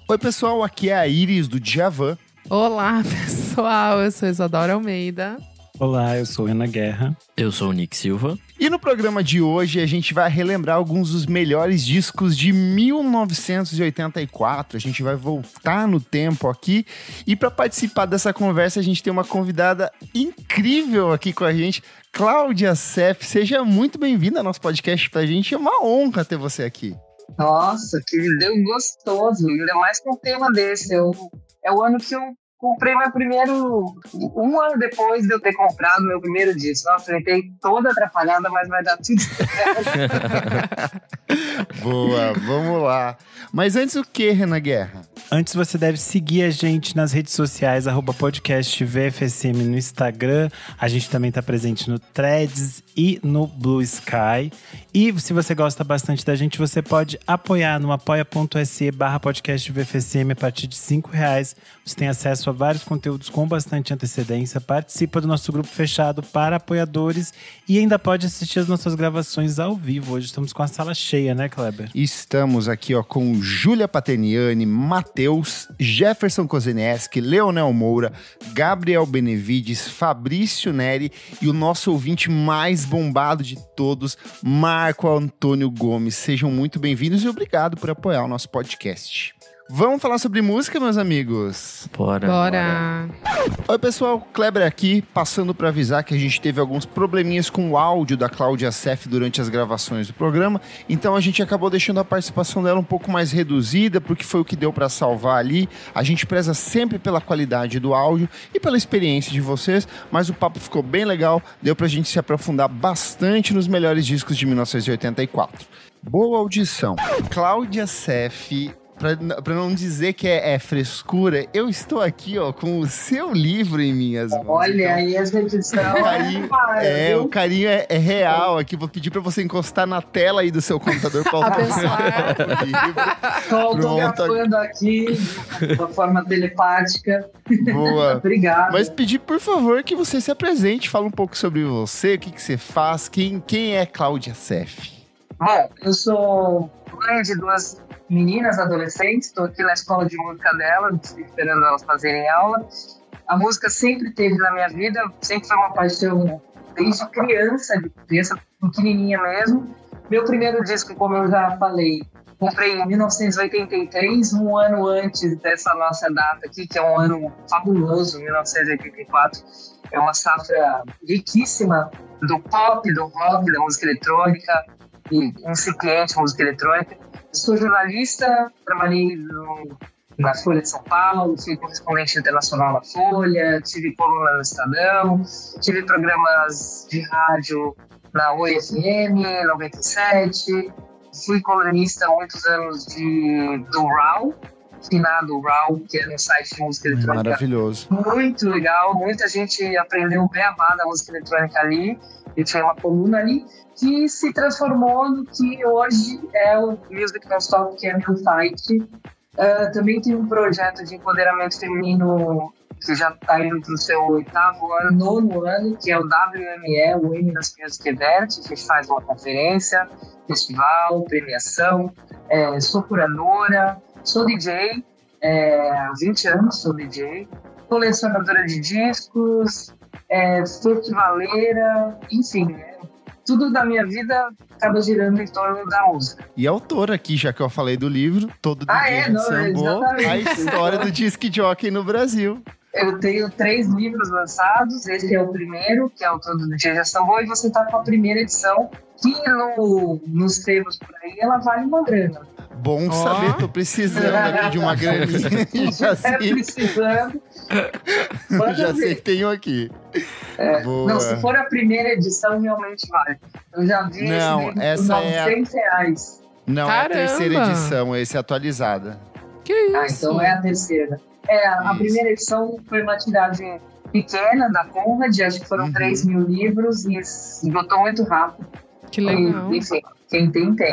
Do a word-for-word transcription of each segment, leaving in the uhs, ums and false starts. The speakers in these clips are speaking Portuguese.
Oi pessoal, aqui é a Iris do Djavan. Olá pessoal, eu sou Isadora Almeida. Olá, eu sou Ana Guerra. Eu sou o Nick Silva. E no programa de hoje a gente vai relembrar alguns dos melhores discos de mil novecentos e oitenta e quatro. A gente vai voltar no tempo aqui. E para participar dessa conversa a gente tem uma convidada incrível aqui com a gente, Cláudia Seff. Seja muito bem-vinda ao nosso podcast. Pra gente é uma honra ter você aqui. Nossa, que deu gostoso. Ainda mais com um tema desse. Eu, é o ano que eu comprei meu primeiro... Um ano depois de eu ter comprado meu primeiro disco. Nossa, eu entrei toda atrapalhada, mas vai dar tudo certo. Boa, vamos lá. Mas antes o que, Renan Guerra? Antes você deve seguir a gente nas redes sociais, arroba podcast V F S M no Instagram. A gente também está presente no Threads e no Blue Sky. E se você gosta bastante da gente, você pode apoiar no apoia.se barra podcast V F S M a partir de cinco reais. Você tem acesso a vários conteúdos com bastante antecedência, participa do nosso grupo fechado para apoiadores e ainda pode assistir as nossas gravações ao vivo. Hoje estamos com a sala cheia, né, Kleber? Estamos aqui ó, com Júlia Paterniani, Matheus, Jefferson Kozeneski, Leonel Moura, Gabriel Benevides, Fabrício Neri e o nosso ouvinte mais bombado de todos, Marco Antônio Gomes. Sejam muito bem-vindos e obrigado por apoiar o nosso podcast. Vamos falar sobre música, meus amigos? Bora. Bora. Oi, pessoal. Kleber aqui, passando para avisar que a gente teve alguns probleminhas com o áudio da Cláudia Seff durante as gravações do programa. Então, a gente acabou deixando a participação dela um pouco mais reduzida, porque foi o que deu para salvar ali. A gente preza sempre pela qualidade do áudio e pela experiência de vocês, mas o papo ficou bem legal. Deu pra gente se aprofundar bastante nos melhores discos de mil novecentos e oitenta e quatro. Boa audição. Cláudia Seff... Pra, pra não dizer que é, é frescura, eu estou aqui, ó, com o seu livro em minhas mãos. Olha então, aí, essa edição. O carinho, é, o carinho é, é real aqui. Vou pedir pra você encostar na tela aí do seu computador pra Abençoar. Estou autografando aqui de uma forma telepática. Boa. Obrigada. Mas pedir, por favor, que você se apresente, fala um pouco sobre você, o que, que você faz, quem, quem é Cláudia Seff? Bom, eu sou mãe de duas meninas adolescentes, estou aqui na escola de música delas, esperando elas fazerem aula. A música sempre teve na minha vida, sempre foi uma paixão desde criança, de criança pequenininha mesmo. Meu primeiro disco, como eu já falei, comprei em mil novecentos e oitenta e três, um ano antes dessa nossa data aqui, que é um ano fabuloso, mil novecentos e oitenta e quatro. É uma safra riquíssima do pop, do rock, da música eletrônica, e incipiente música eletrônica. Sou jornalista, trabalhei no, na Folha de São Paulo, fui correspondente internacional na Folha, tive coluna no Estadão, tive programas de rádio na O F M noventa e sete, fui colunista há muitos anos de, do R A W, finado R A W, que é um site de música eletrônica. Maravilhoso. Muito legal, muita gente aprendeu o beabá da música eletrônica ali, e tinha uma coluna ali, que se transformou no que hoje é o Music Non-Stop, que é meu site. Uh, também tem um projeto de empoderamento feminino que já está indo para o seu oitavo ano, nono ano, que é o W M E, o Women das Music Event. A gente faz uma conferência, festival, premiação. É, sou curadora, sou D J, é, há vinte anos sou D J, colecionadora de discos, é, festivaleira, enfim, é, tudo da minha vida acaba girando em torno da música. E autora aqui, já que eu falei do livro, todo D J ah, é? Não, sambou, a história do disc jockey no Brasil. Eu tenho três livros lançados, esse é o primeiro, que é o Todo do D J Sambou, e você está com a primeira edição, que no, nos sebos por aí, ela vale uma grana. Bom oh. saber, tô precisando aqui de uma graninha. Já sei. É precisando. Já sei que tenho aqui. É, não, se for a primeira edição, realmente vale. Eu já vi não, esse livro essa por novecentos é a... reais. Não, Caramba. é a terceira edição, esse é atualizada. Que isso? Ah, então é a terceira. É, a Isso. primeira edição foi uma tiragem pequena da Conrad, acho que foram Uhum. três mil livros e esgotou muito rápido. Que legal. E, enfim, quem tem, tem.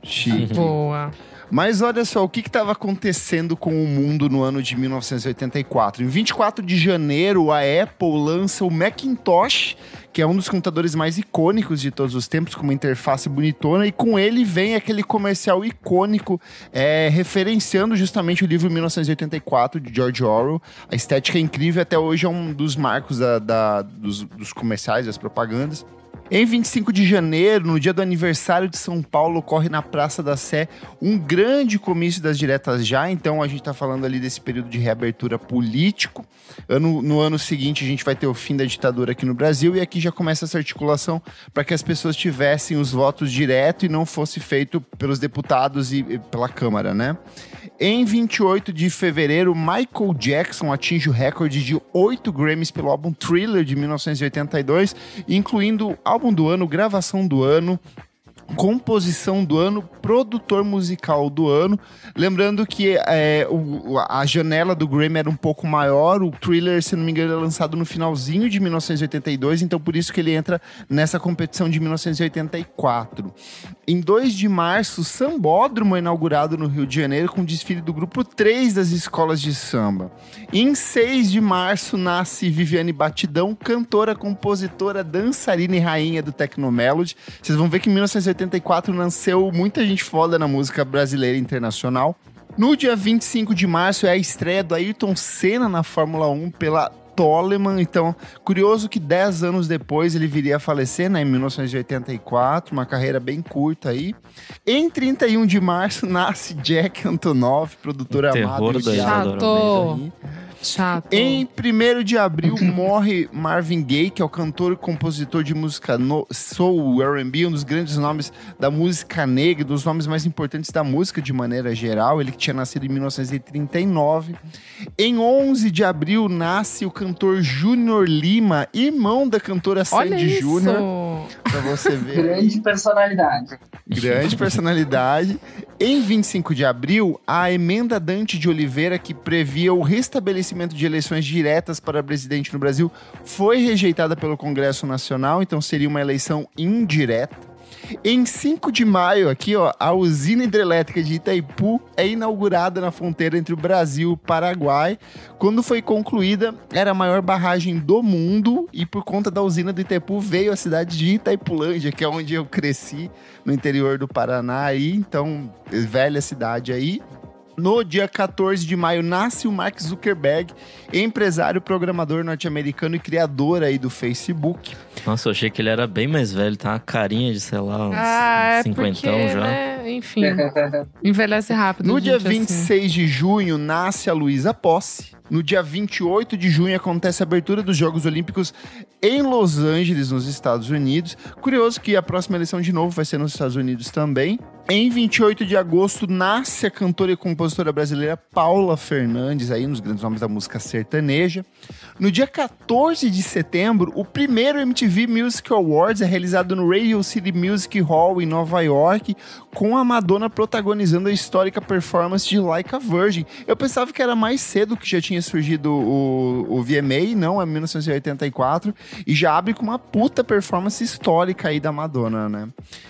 Chique. Boa. Mas olha só, o que estava acontecendo com o mundo no ano de mil novecentos e oitenta e quatro? Em vinte e quatro de janeiro, a Apple lança o Macintosh, que é um dos computadores mais icônicos de todos os tempos, com uma interface bonitona, e com ele vem aquele comercial icônico, é, referenciando justamente o livro mil novecentos e oitenta e quatro, de George Orwell. A estética é incrível, até hoje é um dos marcos da, da, dos, dos comerciais, das propagandas. Em vinte e cinco de janeiro, no dia do aniversário de São Paulo, ocorre na Praça da Sé um grande comício das diretas já. Então a gente está falando ali desse período de reabertura político. Ano, no ano seguinte a gente vai ter o fim da ditadura aqui no Brasil, e aqui já começa essa articulação para que as pessoas tivessem os votos direto e não fosse feito pelos deputados e, e pela Câmara, né? Em vinte e oito de fevereiro, Michael Jackson atinge o recorde de oito Grammys pelo álbum Thriller de mil novecentos e oitenta e dois, incluindo álbum do ano, gravação do ano, composição do ano, produtor musical do ano. Lembrando que é, o, a janela do Grammy era um pouco maior. O Thriller, se não me engano, é lançado no finalzinho de mil novecentos e oitenta e dois, então por isso que ele entra nessa competição de mil novecentos e oitenta e quatro. Em dois de março, o Sambódromo é inaugurado no Rio de Janeiro com desfile do grupo três das escolas de samba. Em seis de março, nasce Viviane Batidão, cantora, compositora, dançarina e rainha do Tecnomelody. Vocês vão ver que em mil novecentos e oitenta e quatro nasceu muita gente foda na música brasileira e internacional. No dia vinte e cinco de março é a estreia do Ayrton Senna na Fórmula um pela Toleman. Então, curioso que dez anos depois ele viria a falecer, né, em mil novecentos e oitenta e quatro, uma carreira bem curta aí. Em trinta e um de março nasce Jack Antonoff, produtor amado de Chato. Chato. Em primeiro de abril morre Marvin Gaye, que é o cantor e compositor de música no soul, R and B, um dos grandes nomes da música negra, dos nomes mais importantes da música de maneira geral. Ele que tinha nascido em mil novecentos e trinta e nove. Em onze de abril nasce o cantor Júnior Lima, irmão da cantora Sandy Júnior. Pra você ver. Grande personalidade. Grande personalidade. Em vinte e cinco de abril, a emenda Dante de Oliveira, que previa o restabelecimento de eleições diretas para presidente no Brasil, foi rejeitada pelo Congresso Nacional, então seria uma eleição indireta. Em cinco de maio, aqui, ó, a usina hidrelétrica de Itaipu é inaugurada na fronteira entre o Brasil e o Paraguai. Quando foi concluída, era a maior barragem do mundo, e por conta da usina do Itaipu veio a cidade de Itaipulândia, que é onde eu cresci, no interior do Paraná, aí, então, velha cidade aí. No dia quatorze de maio, nasce o Mark Zuckerberg, empresário, programador norte-americano e criador aí do Facebook. Nossa, eu achei que ele era bem mais velho, tá? Uma carinha de, sei lá, uns ah, cinquentão é porque, já. Né? Enfim, envelhece rápido. No dia gente, vinte e seis assim. de junho, nasce a Luísa Posse. No dia vinte e oito de junho, acontece a abertura dos Jogos Olímpicos em Los Angeles, nos Estados Unidos. Curioso que a próxima eleição, de novo, vai ser nos Estados Unidos também. Em vinte e oito de agosto, nasce a cantora e compositora brasileira Paula Fernandes, aí nos grandes nomes da música sertaneja. No dia quatorze de setembro, o primeiro M T V Music Awards é realizado no Radio City Music Hall, em Nova York, com a Madonna protagonizando a histórica performance de Like a Virgin. Eu pensava que era mais cedo que já tinha surgido o, o V M A, não, é mil novecentos e oitenta e quatro, e já abre com uma puta performance histórica aí da Madonna, né?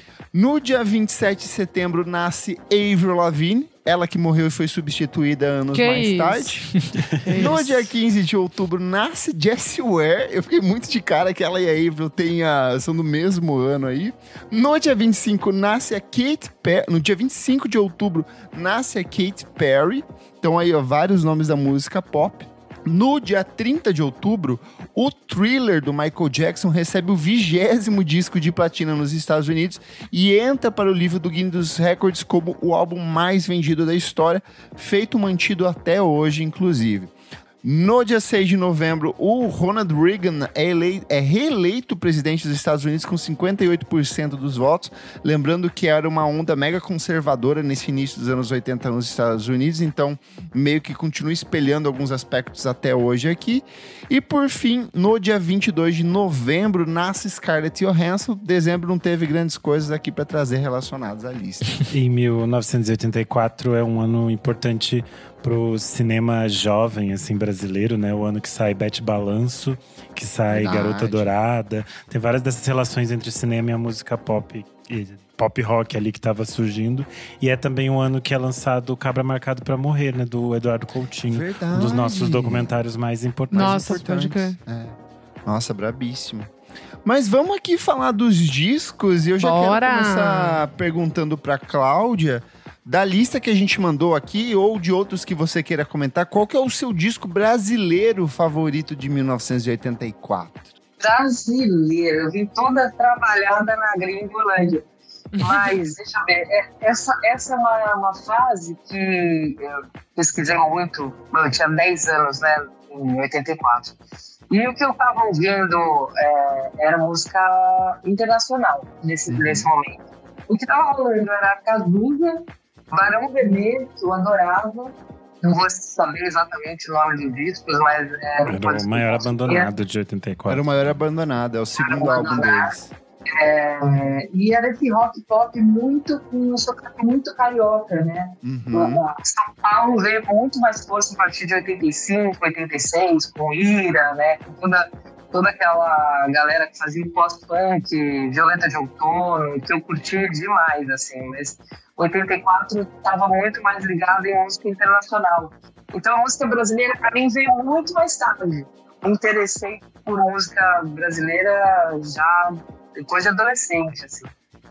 No dia vinte e sete de setembro, nasce Avril Lavigne, ela que morreu e foi substituída anos que mais isso? tarde. No dia quinze de outubro, nasce Jessie Ware. Eu fiquei muito de cara que ela e a Avril tenha, são do mesmo ano aí. No dia vinte e cinco, nasce a Katy Perry. No dia vinte e cinco de outubro, nasce a Katy Perry. Então aí, ó, vários nomes da música pop. No dia trinta de outubro, o Thriller do Michael Jackson recebe o vigésimo disco de platina nos Estados Unidos e entra para o livro do Guinness dos Records como o álbum mais vendido da história, feito mantido até hoje, inclusive. No dia seis de novembro, o Ronald Reagan é, eleito, é reeleito presidente dos Estados Unidos com cinquenta e oito por cento dos votos. Lembrando que era uma onda mega conservadora nesse início dos anos oitenta nos Estados Unidos, então meio que continua espelhando alguns aspectos até hoje aqui. E por fim, no dia vinte e dois de novembro, nasce Scarlett Johansson. Dezembro não teve grandes coisas aqui para trazer relacionadas à lista. Em mil novecentos e oitenta e quatro é um ano importante pro cinema jovem, assim, brasileiro, né? O ano que sai Bete Balanço, que sai Verdade. Garota Dourada. Tem várias dessas relações entre o cinema e a música pop, e pop rock ali que tava surgindo. E é também um ano que é lançado Cabra Marcado pra Morrer, né? Do Eduardo Coutinho. Verdade. Um dos nossos documentários mais importantes. Nossa, pode crer. É. Nossa, brabíssimo. Mas vamos aqui falar dos discos. E eu já Bora. quero começar perguntando pra Cláudia, da lista que a gente mandou aqui, ou de outros que você queira comentar, qual que é o seu disco brasileiro favorito de mil novecentos e oitenta e quatro? Brasileiro, eu vim toda trabalhada na Gringolândia. Mas, deixa eu ver, é, essa, essa é uma, uma fase que eu pesquisei muito. Eu tinha dez anos, né, em oitenta e quatro. E o que eu estava ouvindo é, era música internacional nesse, uhum. nesse momento. O que estava rolando era Cazuza, Barão Vermelho, que eu adorava. Não vou saber exatamente o nome dos discos, mas… É, era o Maior Abandonado de oitenta e quatro. Era o Maior Abandonado, é o segundo álbum deles. É, e era esse rock pop muito com um sotaque muito carioca, né? Uhum. São Paulo veio com muito mais força a partir de oitenta e cinco, oitenta e seis, com Ira, né? Com toda, toda aquela galera que fazia pós-punk, Violeta de Outono, que eu curti demais, assim. Mas oitenta e quatro estava muito mais ligado em música internacional. Então a música brasileira, para mim, veio muito mais tarde. Me interessei por música brasileira já depois de adolescente, assim.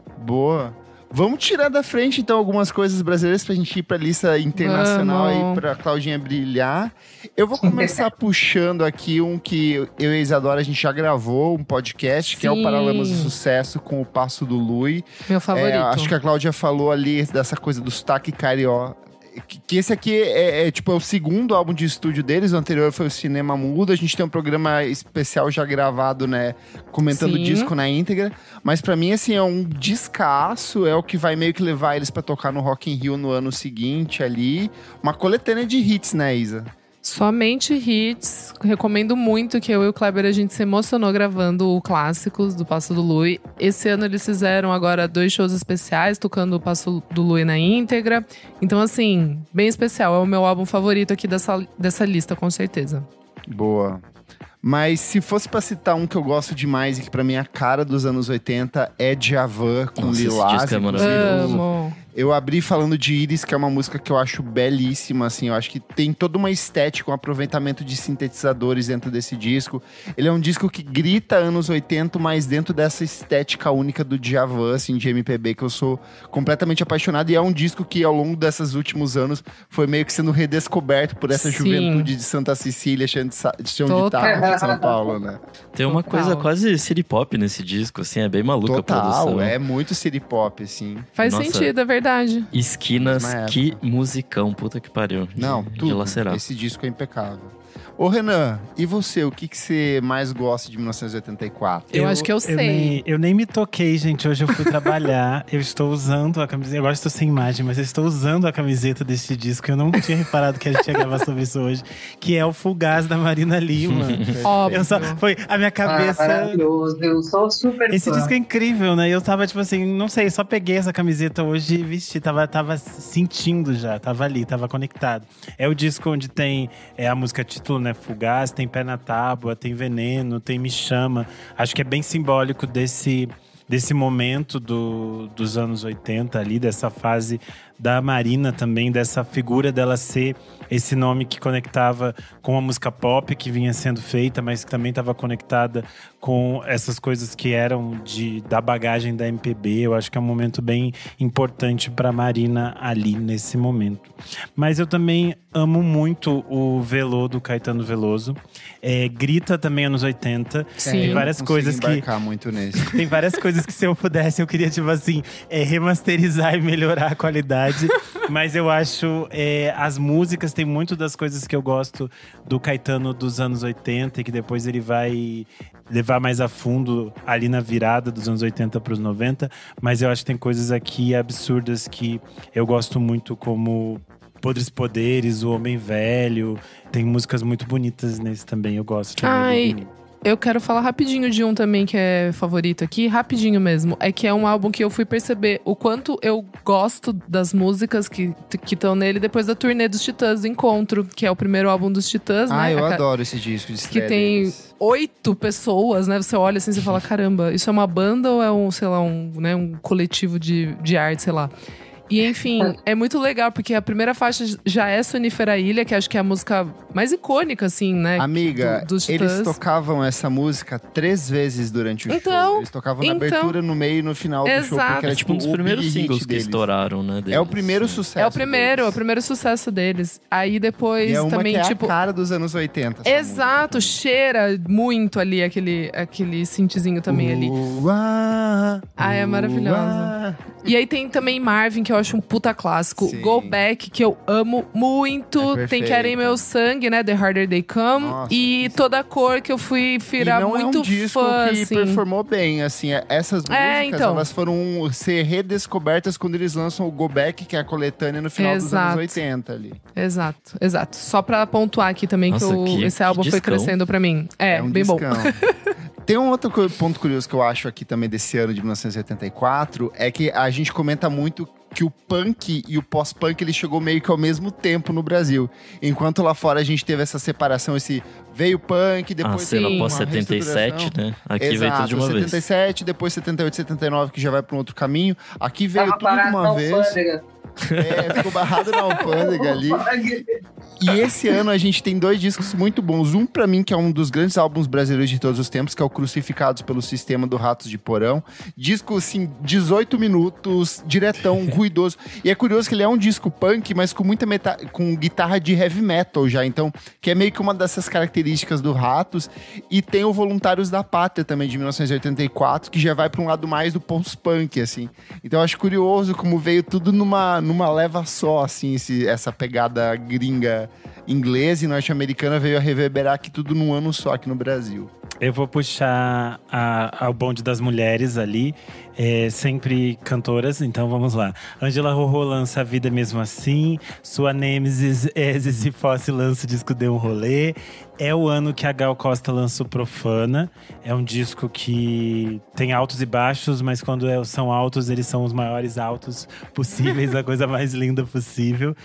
Boa. Vamos tirar da frente, então, algumas coisas brasileiras pra gente ir pra lista internacional Vamos. aí, pra Claudinha brilhar. Eu vou começar puxando aqui um que eu e a Isadora, a gente já gravou, um podcast, que é o Sim. Paralamas do Sucesso com o Passo do Lui. Meu favorito. É, acho que a Cláudia falou ali dessa coisa do sotaque carioca. Que, que esse aqui é, é, tipo, é o segundo álbum de estúdio deles. O anterior foi o Cinema Mudo. A gente tem um programa especial já gravado, né? Comentando Sim. o disco na íntegra. Mas pra mim, assim, é um descasso. É o que vai meio que levar eles pra tocar no Rock in Rio no ano seguinte ali. Uma coletânea de hits, né, Isa? Somente hits. Recomendo muito, que eu e o Kleber, a gente se emocionou gravando o Clássicos do Passo do Lui. Esse ano eles fizeram agora dois shows especiais, tocando o Passo do Lui na íntegra. Então, assim, bem especial. É o meu álbum favorito aqui dessa, dessa lista, com certeza. Boa. Mas se fosse pra citar um que eu gosto demais e que pra mim é a cara dos anos oitenta, é Djavan com Nossa, esse Lilás. disco é inclusive. maravilhoso. Amo. Eu abri falando de Iris, que é uma música que eu acho belíssima, assim. Eu acho que tem toda uma estética, um aproveitamento de sintetizadores dentro desse disco. Ele é um disco que grita anos oitenta, mas dentro dessa estética única do Djavan, assim, de M P B, que eu sou completamente apaixonado. E é um disco que, ao longo desses últimos anos, foi meio que sendo redescoberto por essa Sim. juventude de Santa Cecília, chão de, sa- de, chão de Total. tarde de São Paulo, né? Tem uma Total. coisa quase city pop nesse disco, assim, é bem maluca a Total, produção. é muito city pop, assim. Faz Nossa. sentido, é verdade. Esquinas, Mesma que musicão, puta que pariu. Não, de, tudo. De lacerar. Esse disco é impecável. Ô, Renan, e você? O que, que você mais gosta de mil novecentos e oitenta e quatro? Eu acho que eu sei. Nem, eu nem me toquei, gente. Hoje eu fui trabalhar. Eu estou usando a camiseta. Agora estou sem imagem, mas eu estou usando a camiseta deste disco. Eu não tinha reparado que a gente ia gravar sobre isso hoje. Que é o Fugaz da Marina Lima. Óbvio. Eu só, foi a minha cabeça. Ah, maravilhoso, eu sou super Esse fã. disco é incrível, né? Eu tava, tipo assim, não sei, só peguei essa camiseta hoje e vesti. Tava, tava sentindo já, tava ali, tava conectado. É o disco onde tem é, a música título, né? Fugaz, tem Pé na Tábua, tem Veneno, tem Me Chama. Acho que é bem simbólico desse, desse momento do, dos anos oitenta ali, dessa fase da Marina também, dessa figura dela ser esse nome que conectava com a música pop que vinha sendo feita, mas que também estava conectada com essas coisas que eram de, da bagagem da M P B. Eu acho que é um momento bem importante para Marina ali nesse momento. Mas eu também amo muito o Velô do Caetano Veloso. É, grita também anos oitenta. Sim. Tem várias não coisas consigo que embarcar muito nesse. tem várias coisas que, se eu pudesse, eu queria, tipo assim, é, remasterizar e melhorar a qualidade. Mas eu acho, é, as músicas, tem muito das coisas que eu gosto do Caetano dos anos oitenta, e que depois ele vai levar mais a fundo ali na virada dos anos oitenta para os noventa. Mas eu acho que tem coisas aqui absurdas que eu gosto muito, como Podres Poderes, O Homem Velho. Tem músicas muito bonitas nesse também, eu gosto. Ai, Eu quero falar rapidinho de um também que é favorito aqui, rapidinho mesmo. É que é um álbum que eu fui perceber o quanto eu gosto das músicas que estão nele depois da turnê dos Titãs do Encontro, que é o primeiro álbum dos Titãs, ah, né? Ah, eu A, adoro esse disco de estreia que tem deles. oito pessoas, né? Você olha assim e fala, caramba, isso é uma banda ou é um, sei lá, um, né, um coletivo de, de arte, sei lá. E enfim, é muito legal, porque a primeira faixa já é Sonífera Ilha, que acho que é a música mais icônica, assim, né? Amiga, do, dos Titãs. Eles tocavam essa música três vezes durante o então, show. Eles tocavam na então, abertura, no meio e no final exato. do show, porque era tipo um dos primeiros singles que deles. estouraram, né? Deles. É o primeiro sucesso. É o primeiro, deles. é o primeiro sucesso deles. Aí depois e é uma também, que é tipo. a cara dos anos oitenta. Exato, cheira muito ali aquele, aquele synthzinho também ali. Uá, ah, é maravilhosa. Uá. E aí tem também Marvin, que eu acho um puta clássico. Sim. Go Back, que eu amo muito. É tem Querem Meu Sangue, né? The Harder They Come. Nossa, e Toda a Cor, que eu fui virar e não muito é um disco fã, que assim. performou bem, assim, essas músicas, É, então. elas foram ser redescobertas quando eles lançam o Go Back, que é a coletânea no final Exato. dos anos oitenta ali. Exato, exato. Só pra pontuar aqui também Nossa, que, o, que- esse que álbum foi discão. crescendo pra mim. É, um bem bom. discão. Tem um outro co- ponto curioso que eu acho aqui também desse ano de mil novecentos e oitenta e quatro, é que a gente comenta muito que o punk e o pós-punk ele chegou meio que ao mesmo tempo no Brasil. Enquanto lá fora a gente teve essa separação, esse veio punk, A depois cena Sim. pós uma setenta e sete, reestruturação. né? Aqui Exato, veio tudo de uma setenta e vez. sete, depois setenta e oito, setenta e nove, que já vai para um outro caminho. Aqui veio Tava tudo de parado na uma vez. alfândega. É, ficou barrado na alfândega ali. E esse ano a gente tem dois discos muito bons. Um, pra mim, que é um dos grandes álbuns brasileiros de todos os tempos, que é o Crucificados pelo Sistema do Ratos de Porão. Disco, assim, dezoito minutos, diretão, ruidoso. E é curioso que ele é um disco punk, mas com muita meta... com guitarra de heavy metal já. Então, que é meio que uma dessas características do Ratos. E tem o Voluntários da Pátria também, de mil novecentos e oitenta e quatro, que já vai pra um lado mais do post-punk, assim. Então, eu acho curioso como veio tudo numa, numa leva só, assim, esse, essa pegada gringa inglesa e norte-americana veio a reverberar aqui tudo num ano só aqui no Brasil. Eu vou puxar a, ao bonde das mulheres ali, é, sempre cantoras, então vamos lá. Angela Rorô lança A Vida Mesmo Assim, sua Nêmesis é Zizi Fosse lança o disco Deu um Rolê. É o ano que a Gal Costa lança o Profana, é um disco que tem altos e baixos, mas quando é, são altos, eles são os maiores altos possíveis, a coisa mais linda possível.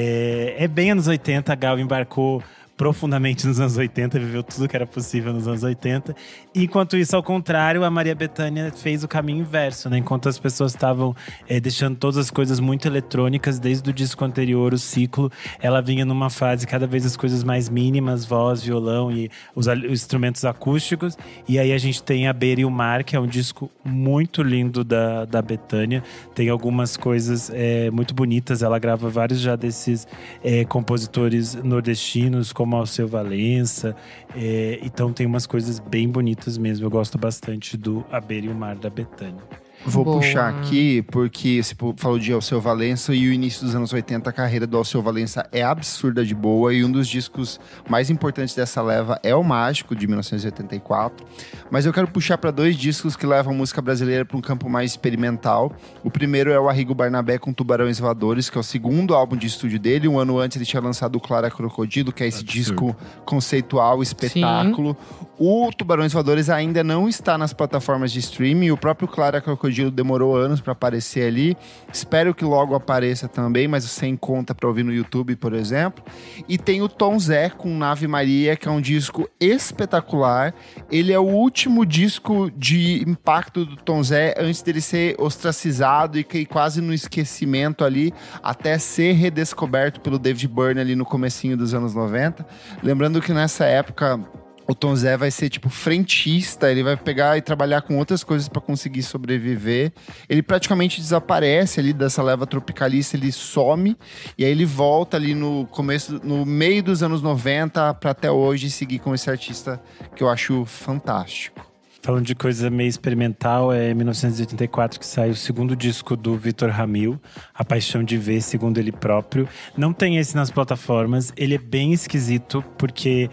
É, é bem anos oitenta, a Gal embarcou profundamente nos anos oitenta, viveu tudo que era possível nos anos oitenta. Enquanto isso, ao contrário, a Maria Bethânia fez o caminho inverso, né? Enquanto as pessoas estavam é, deixando todas as coisas muito eletrônicas, desde o disco anterior, o ciclo, ela vinha numa fase cada vez as coisas mais mínimas, voz, violão e os, os instrumentos acústicos. E aí a gente tem A Beira e o Mar, que é um disco muito lindo da, da Bethânia. Tem algumas coisas é, muito bonitas. Ela grava vários já desses é, compositores nordestinos, como Alceu Valença, é, então tem umas coisas bem bonitas mesmo. Eu gosto bastante do A Beira e o Mar da Bethânia. Vou Boa. puxar aqui, porque você falou de Alceu Valença e o início dos anos oitenta, a carreira do Alceu Valença é absurda de boa e um dos discos mais importantes dessa leva é o Mágico, de mil novecentos e oitenta e quatro. Mas eu quero puxar para dois discos que levam a música brasileira para um campo mais experimental. O primeiro é o Arrigo Barnabé com Tubarões Voadores, que é o segundo álbum de estúdio dele. Um ano antes ele tinha lançado o Clara Crocodilo, que é esse Absurdo. disco conceitual, espetáculo. O Tubarões Voadores ainda não está nas plataformas de streaming. O próprio Clara Crocodilo demorou anos para aparecer ali. Espero que logo apareça também, mas você encontra para ouvir no YouTube, por exemplo. E tem o Tom Zé com Nave Maria, que é um disco espetacular. Ele é o último disco de impacto do Tom Zé antes dele ser ostracizado e cair quase no esquecimento ali, até ser redescoberto pelo David Byrne ali no comecinho dos anos noventa. Lembrando que nessa época o Tom Zé vai ser, tipo, frentista, ele vai pegar e trabalhar com outras coisas para conseguir sobreviver. Ele praticamente desaparece ali dessa leva tropicalista, ele some, e aí ele volta ali no começo, no meio dos anos noventa para até hoje seguir com esse artista que eu acho fantástico. Falando de coisa meio experimental, é em mil novecentos e oitenta e quatro que sai o segundo disco do Vitor Ramil, A Paixão de Ver, segundo ele próprio. Não tem esse nas plataformas, ele é bem esquisito, porque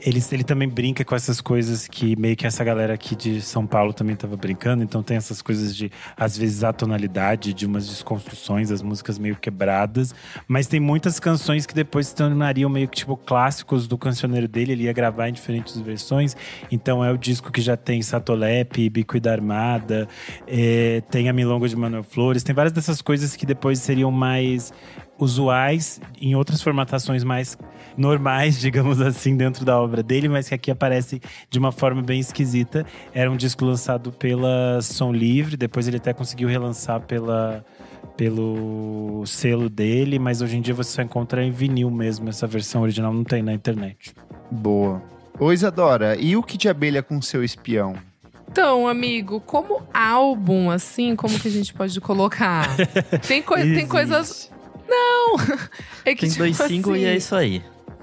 Ele, ele também brinca com essas coisas que meio que essa galera aqui de São Paulo também tava brincando. Então tem essas coisas de, às vezes, a tonalidade, de umas desconstruções, as músicas meio quebradas. Mas tem muitas canções que depois se tornariam meio que tipo clássicos do cancioneiro dele. Ele ia gravar em diferentes versões. Então é o disco que já tem Satolepe, Bico e da Armada, é, tem a Milonga de Manuel Flores. Tem várias dessas coisas que depois seriam mais usuais em outras formatações mais normais, digamos assim, dentro da obra dele, mas que aqui aparece de uma forma bem esquisita. Era um disco lançado pela Som Livre, depois ele até conseguiu relançar pela, pelo selo dele, mas hoje em dia você só encontra em vinil mesmo, essa versão original não tem na internet. Boa. Ô Isadora, e o Kid de Abelha com Seu Espião? Então, amigo, como álbum, assim, como que a gente pode colocar? Tem, coi- tem coisas… Não! É que, Tem tipo, dois singles assim, e é isso aí.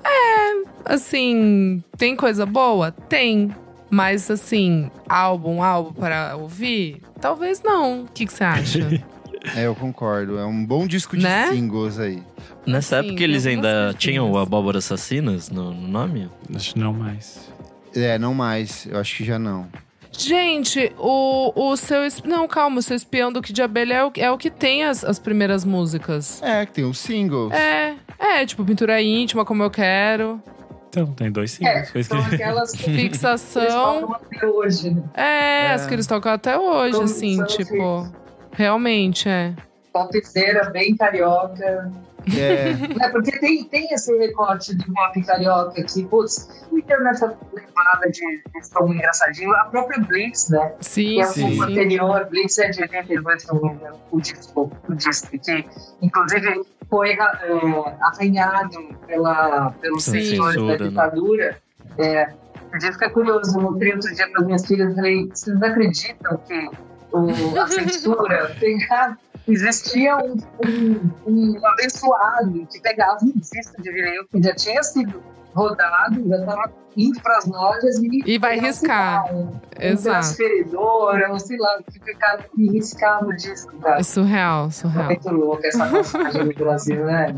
Assim, tem coisa boa? Tem. Mas, assim, álbum, álbum para ouvir? Talvez não. O que que você acha? É, eu concordo. É um bom disco de Né? singles aí. Nessa Sim, época eles tem algumas ainda coisinhas. tinham o Abóbora Assassinas no, no nome? Acho que não mais. É, não mais. Eu acho que já não. Gente, o, o seu… es- Não, calma. O seu espião do Kid de Abelha é o, é o que tem as, as primeiras músicas. É, que tem os singles. É, é, tipo, Pintura Íntima, Como Eu Quero. Então, tem dois É, singles. Foi isso são que... aquelas que Fixação. eles falam até hoje, né? É, É. as que eles tocam até hoje, Como assim, são tipo… Realmente, é. Popzeira, bem carioca. É, É, porque tem, tem esse recorte do pop carioca que, putz, fica nessa levada de, de som engraçadinho. A própria Blitz, né? Sim, Que é um sim. pouco anterior. Blitz é de oitenta e dois, se não me engano, o disco, o disco que, inclusive, foi é, arranhado pela, pelos Sem censores censura, da né? ditadura. É, o disco é curioso. Eu mostrei outro dia para as minhas filhas e falei: vocês acreditam que o, a censura pegava, existia um, um, um abençoado que pegava um disco de vinil que já tinha sido rodado, já estava indo para as lojas e, E vai pegava, riscar. sei lá, um, Exato. um transferidor, ou sei lá, que ficava e riscava o disco. Cara. É surreal, É surreal. muito louco essa passagem no Brasil, né?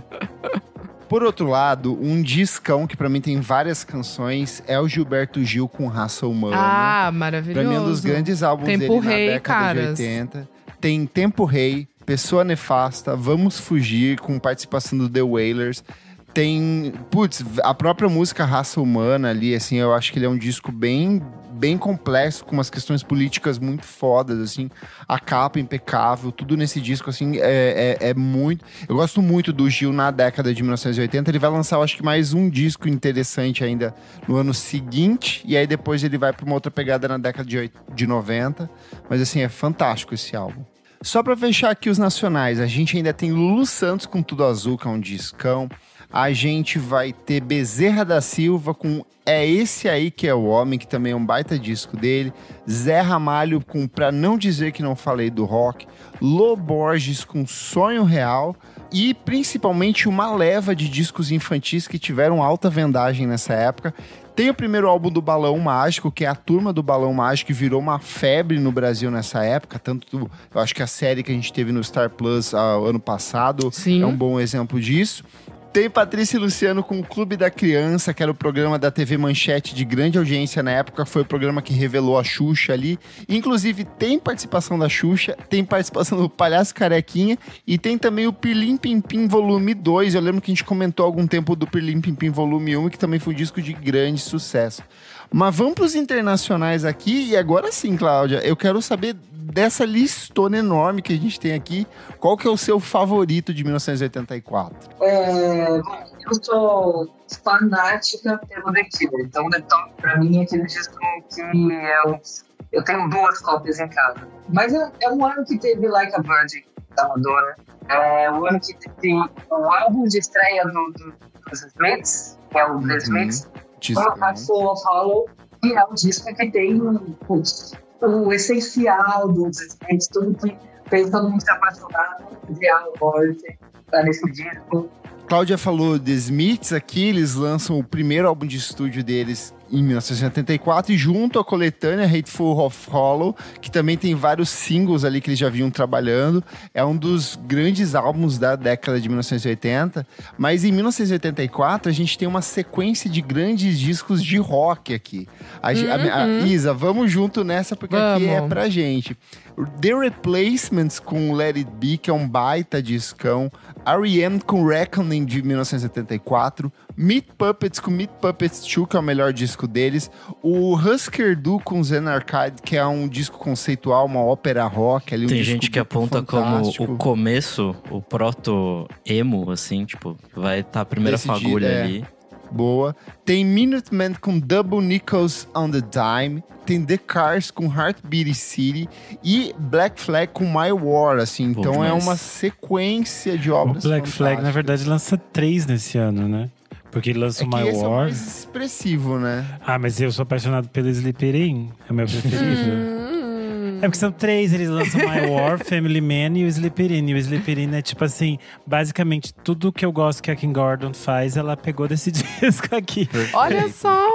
por outro lado, um discão que pra mim tem várias canções é o Gilberto Gil com Raça Humana. Ah, maravilhoso. Pra mim é um dos grandes álbuns Tempo dele Rei, na década caras. de oitenta. Tem Tempo Rei, Pessoa Nefasta, Vamos Fugir, com participação do The Wailers. Tem, putz, a própria música Raça Humana ali, assim, eu acho que ele é um disco bem, bem complexo, com umas questões políticas muito fodas, assim. A capa impecável, tudo nesse disco, assim, é, é, é muito… Eu gosto muito do Gil na década de mil novecentos e oitenta. Ele vai lançar, eu acho que mais um disco interessante ainda no ano seguinte, e aí depois ele vai pra uma outra pegada na década de, oit- de noventa. Mas, assim, é fantástico esse álbum. Só pra fechar aqui os nacionais, a gente ainda tem Lulu Santos com Tudo Azul, que é um discão. A gente vai ter Bezerra da Silva com É Esse Aí Que É O Homem, que também é um baita disco dele. Zé Ramalho com Pra Não Dizer Que Não Falei do Rock. Lô Borges com Sonho Real. E principalmente uma leva de discos infantis que tiveram alta vendagem nessa época. Tem o primeiro álbum do Balão Mágico, que é a Turma do Balão Mágico, que virou uma febre no Brasil nessa época. Tanto, do, eu acho que a série que a gente teve no Star Plus ah, ano passado Sim. é um bom exemplo disso. Tem Patrícia e Luciano com o Clube da Criança, que era o programa da T V Manchete de grande audiência na época. Foi o programa que revelou a Xuxa ali. Inclusive, tem participação da Xuxa, tem participação do Palhaço Carequinha e tem também o Pirlim Pim Pim Volume dois. Eu lembro que a gente comentou há algum tempo do Pirlim Pim Pim Volume um, que também foi um disco de grande sucesso. Mas vamos para os internacionais aqui. E agora sim, Cláudia, eu quero saber dessa listona enorme que a gente tem aqui, qual que é o seu favorito de mil novecentos e oitenta e quatro? É, eu sou fanática pelo The Cure. Então, The Top, pra mim, é aquele disco que é um, eu tenho duas cópias em casa. Mas é, é um ano que teve Like a Virgin, da Madonna. É um ano que teve o álbum de estreia do, do, dos Smiths, que é o The Smiths, o Heart Full of Hollow, que é um disco que tem putz, o essencial dos Smiths, tudo que fez todo mundo se apaixonar, ideal, morte, tá nesse disco. Cláudia falou The Smiths aqui, eles lançam o primeiro álbum de estúdio deles em mil novecentos e setenta e quatro, e junto à coletânea Hateful of Hollow, que também tem vários singles ali que eles já vinham trabalhando. É um dos grandes álbuns da década de mil novecentos e oitenta. Mas em mil novecentos e oitenta e quatro, a gente tem uma sequência de grandes discos de rock aqui. A, uhum. a, a, Isa, vamos junto nessa, porque vamos. Aqui é pra gente. The Replacements com Let It Be, que é um baita discão. R E M com Reckoning, de mil novecentos e setenta e quatro. Meat Puppets com Meat Puppets dois, que é o melhor disco deles. O Husker Du com Zen Arcade, que é um disco conceitual, uma ópera rock. Ali, um Tem disco gente que aponta fantástico. Como o começo, o proto-emo, assim, tipo, vai estar tá a primeira Desse fagulha dia, é. ali. Boa. Tem Minutemen com Double Nickels on the Dime. Tem The Cars com Heartbeat City. E Black Flag com My War, assim. Pô, então demais. é uma sequência de obras O Black Flag, na verdade, lança três nesse ano, né? Porque ele lança é o que My esse War. é mais expressivo, né? Ah, mas eu sou apaixonado pelo Sleeper In. É o meu preferido. É porque são três, eles lançam My War, Family Man e o Sleeper In. E o Sleeper In é tipo assim, basicamente tudo que eu gosto que a Kim Gordon faz, ela pegou desse disco aqui. Perfeito. Olha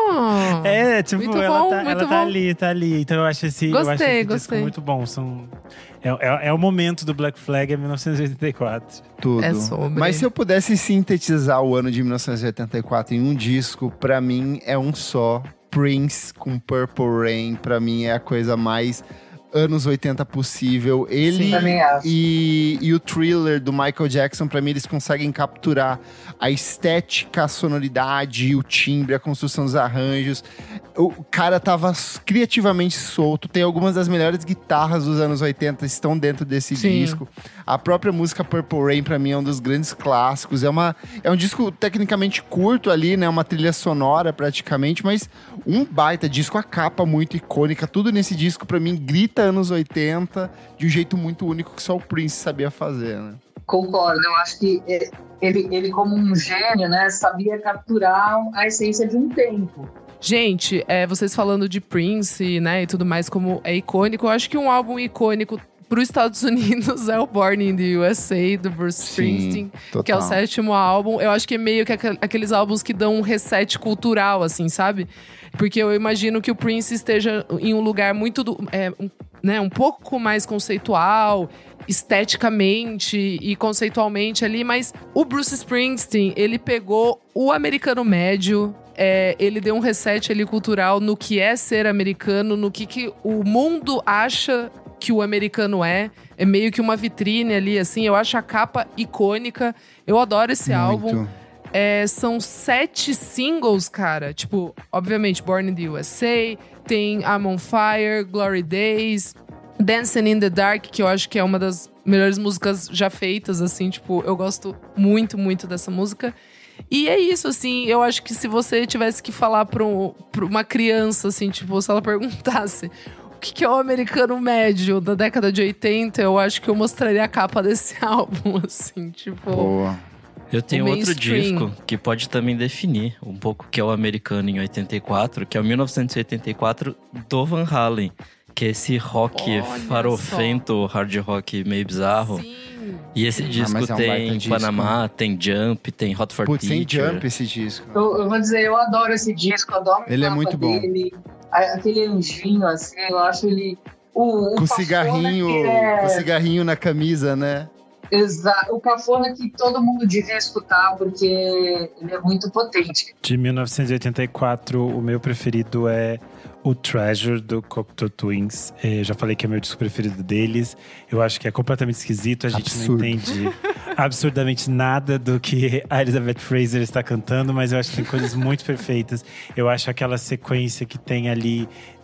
só! É, tipo, muito ela, bom, tá, muito ela bom. tá ali, tá ali. Então eu acho esse, Gostei, eu acho esse disco gostei. muito bom. São, é, é, é o momento do Black Flag, é mil novecentos e oitenta e quatro. Tudo. É sobre. Mas se eu pudesse sintetizar o ano de mil novecentos e oitenta e quatro em um disco, pra mim é um só. Prince com Purple Rain, pra mim é a coisa mais anos oitenta possível. Ele Sim, também acho. e, e o Thriller do Michael Jackson, pra mim, eles conseguem capturar a estética, a sonoridade, o timbre, a construção dos arranjos. O cara tava criativamente solto. Tem algumas das melhores guitarras dos anos oitenta estão dentro desse Sim. disco. A própria música Purple Rain, pra mim, é um dos grandes clássicos. É, uma, é um disco tecnicamente curto ali, né? Uma trilha sonora, praticamente, mas um baita disco, a capa muito icônica. Tudo nesse disco, pra mim, grita anos oitenta de um jeito muito único que só o Prince sabia fazer, né? Concordo, eu acho que ele, ele como um gênio, né, sabia capturar a essência de um tempo. Gente, é, vocês falando de Prince, né, e tudo mais, como é icônico, eu acho que um álbum icônico para os Estados Unidos é o Born in the U S A, do Bruce Springsteen, Sim, que é o sétimo álbum. Eu acho que é meio que aqueles álbuns que dão um reset cultural, assim, sabe? Porque eu imagino que o Prince esteja em um lugar muito, do, é, um, né, um pouco mais conceitual, esteticamente e conceitualmente ali, mas o Bruce Springsteen, ele pegou o americano médio, é, ele deu um reset ali cultural no que é ser americano, no que, que o mundo acha que o americano é. É meio que uma vitrine ali, assim. Eu acho a capa icônica. Eu adoro esse Muito. álbum. É, são sete singles, cara. Tipo, obviamente, Born in the U S A. Tem I'm on Fire, Glory Days, Dancing in the Dark, que eu acho que é uma das melhores músicas já feitas, assim. Tipo, eu gosto muito, muito dessa música. E é isso, assim, eu acho que se você tivesse que falar pra, um, pra uma criança, assim, tipo, se ela perguntasse o que, que é o americano médio da década de oitenta, eu acho que eu mostraria a capa desse álbum, assim, tipo... Boa. Eu tenho O outro mainstream. disco que pode também definir um pouco o que é o americano em oitenta e quatro, que é o mil novecentos e oitenta e quatro do Van Halen, que é esse rock Olha farofento, hard rock meio bizarro. Sim. E esse disco mas é um baita tem disco. Panamá, tem Jump, tem Hot for Putz, tem Teacher. Jump esse disco. Eu, eu vou dizer, eu adoro esse disco, adoro a Ele é capa muito bom. dele, a- aquele anjinho, assim, eu acho ele... O, o Com cafona cigarrinho, que é- com cigarrinho na camisa, né? Exato, o cafona que todo mundo devia escutar, porque ele é muito potente. De mil novecentos e oitenta e quatro, o meu preferido é o Treasure, do Cocteau Twins. É, já falei que é meu disco preferido deles. Eu acho que é completamente esquisito. A gente Absurdo. não entende absurdamente nada do que a Elizabeth Fraser está cantando, mas eu acho que tem coisas muito perfeitas. Eu acho aquela sequência que tem ali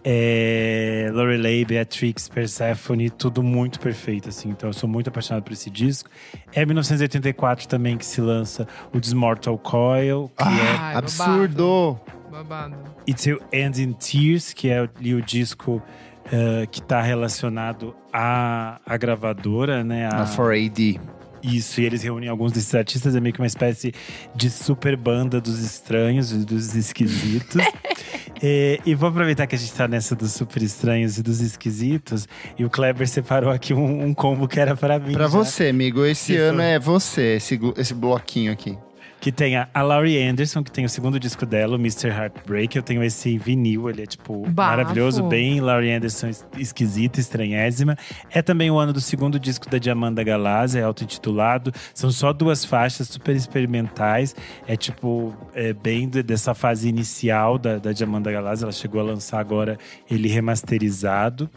é, Lorelei, Beatrix, Persephone, tudo muito perfeito, assim. Então eu sou muito apaixonado por esse disco. É mil novecentos e oitenta e quatro também que se lança o Dismortal Coil, que é Ai, Absurdo! Babado. It Will End in Tears, que é ali o disco uh, que está relacionado à, à gravadora, né? Na A, quatro A D. Isso, e eles reúnem alguns desses artistas, é meio que uma espécie de super banda dos estranhos e dos esquisitos. e, e vou aproveitar que a gente tá nessa dos super estranhos e dos esquisitos, e o Kleber separou aqui um, um combo que era pra mim. Pra já. você, amigo. Esse Que ano foi- é você, esse, glo- esse bloquinho aqui. O Que tem a, a Laurie Anderson, que tem o segundo disco dela, o mister Heartbreak. Eu tenho esse vinil, ele é tipo Bafo. maravilhoso, bem Laurie Anderson esquisita, estranhésima. É também o ano do segundo disco da Diamanda Galazzi, é auto-intitulado. São só duas faixas super experimentais. É tipo, é bem dessa fase inicial da, da Diamanda Galazzi. Ela chegou a lançar agora ele remasterizado.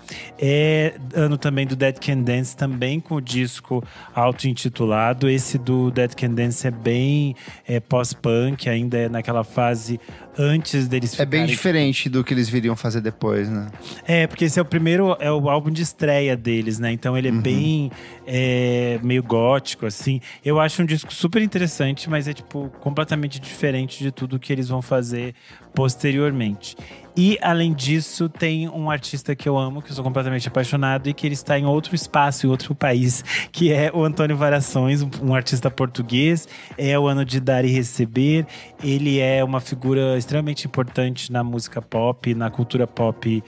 É ano também do Dead Can Dance, também com o disco auto-intitulado. Esse do Dead Can Dance é bem é, pós-punk, ainda é naquela fase antes deles ficarem… É bem diferente do que eles viriam fazer depois, né? É, porque esse é o primeiro, é o álbum de estreia deles, né? Então ele é uhum. bem, é, meio gótico, assim. Eu acho um disco super interessante, mas é, tipo, completamente diferente de tudo que eles vão fazer posteriormente. E, além disso, tem um artista que eu amo, que eu sou completamente apaixonado e que ele está em outro espaço, em outro país, que é o Antônio Variações, um artista português. É o ano de dar e receber. Ele é uma figura extremamente importante na música pop, na cultura pop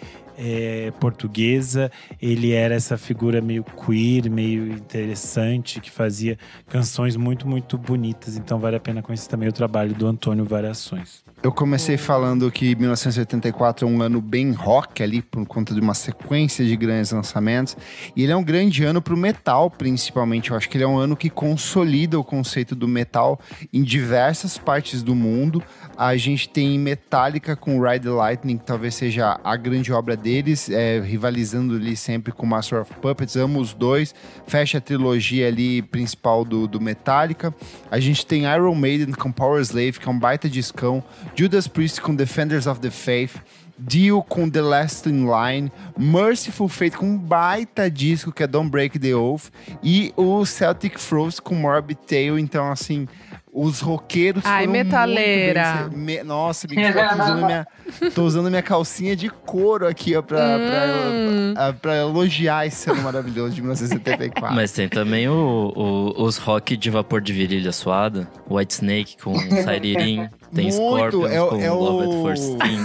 É, portuguesa. Ele era essa figura meio queer, meio interessante, que fazia canções muito, muito bonitas. Então vale a pena conhecer também o trabalho do Antônio Variações. Eu comecei falando que mil novecentos e oitenta e quatro é um ano bem rock ali, por conta de uma sequência de grandes lançamentos. E ele é um grande ano pro metal, principalmente. Eu acho que ele é um ano que consolida o conceito do metal em diversas partes do mundo. A gente tem Metallica com Ride the Lightning, que talvez seja a grande obra deles, é, rivalizando ali sempre com Master of Puppets. Amo os dois. Fecha a trilogia ali principal do, do Metallica. A gente tem Iron Maiden com Powerslave, que é um baita discão. Judas Priest com Defenders of the Faith. Dio com The Last in Line. Merciful Fate com um baita disco que é Don't Break the Oath. E o Celtic Frost com Morbid Tale. Então, assim… Os roqueiros Ai, foram metaleira. muito bem… Me... Nossa, me tô usando, minha... tô usando minha calcinha de couro aqui, ó, pra, hum. pra, pra elogiar esse ano maravilhoso de mil novecentos e setenta e quatro. Mas tem também o, o, os rock de vapor de virilha suada. White Snake com Sairin. Tem Scorpions é, com é Love o... at First Sting.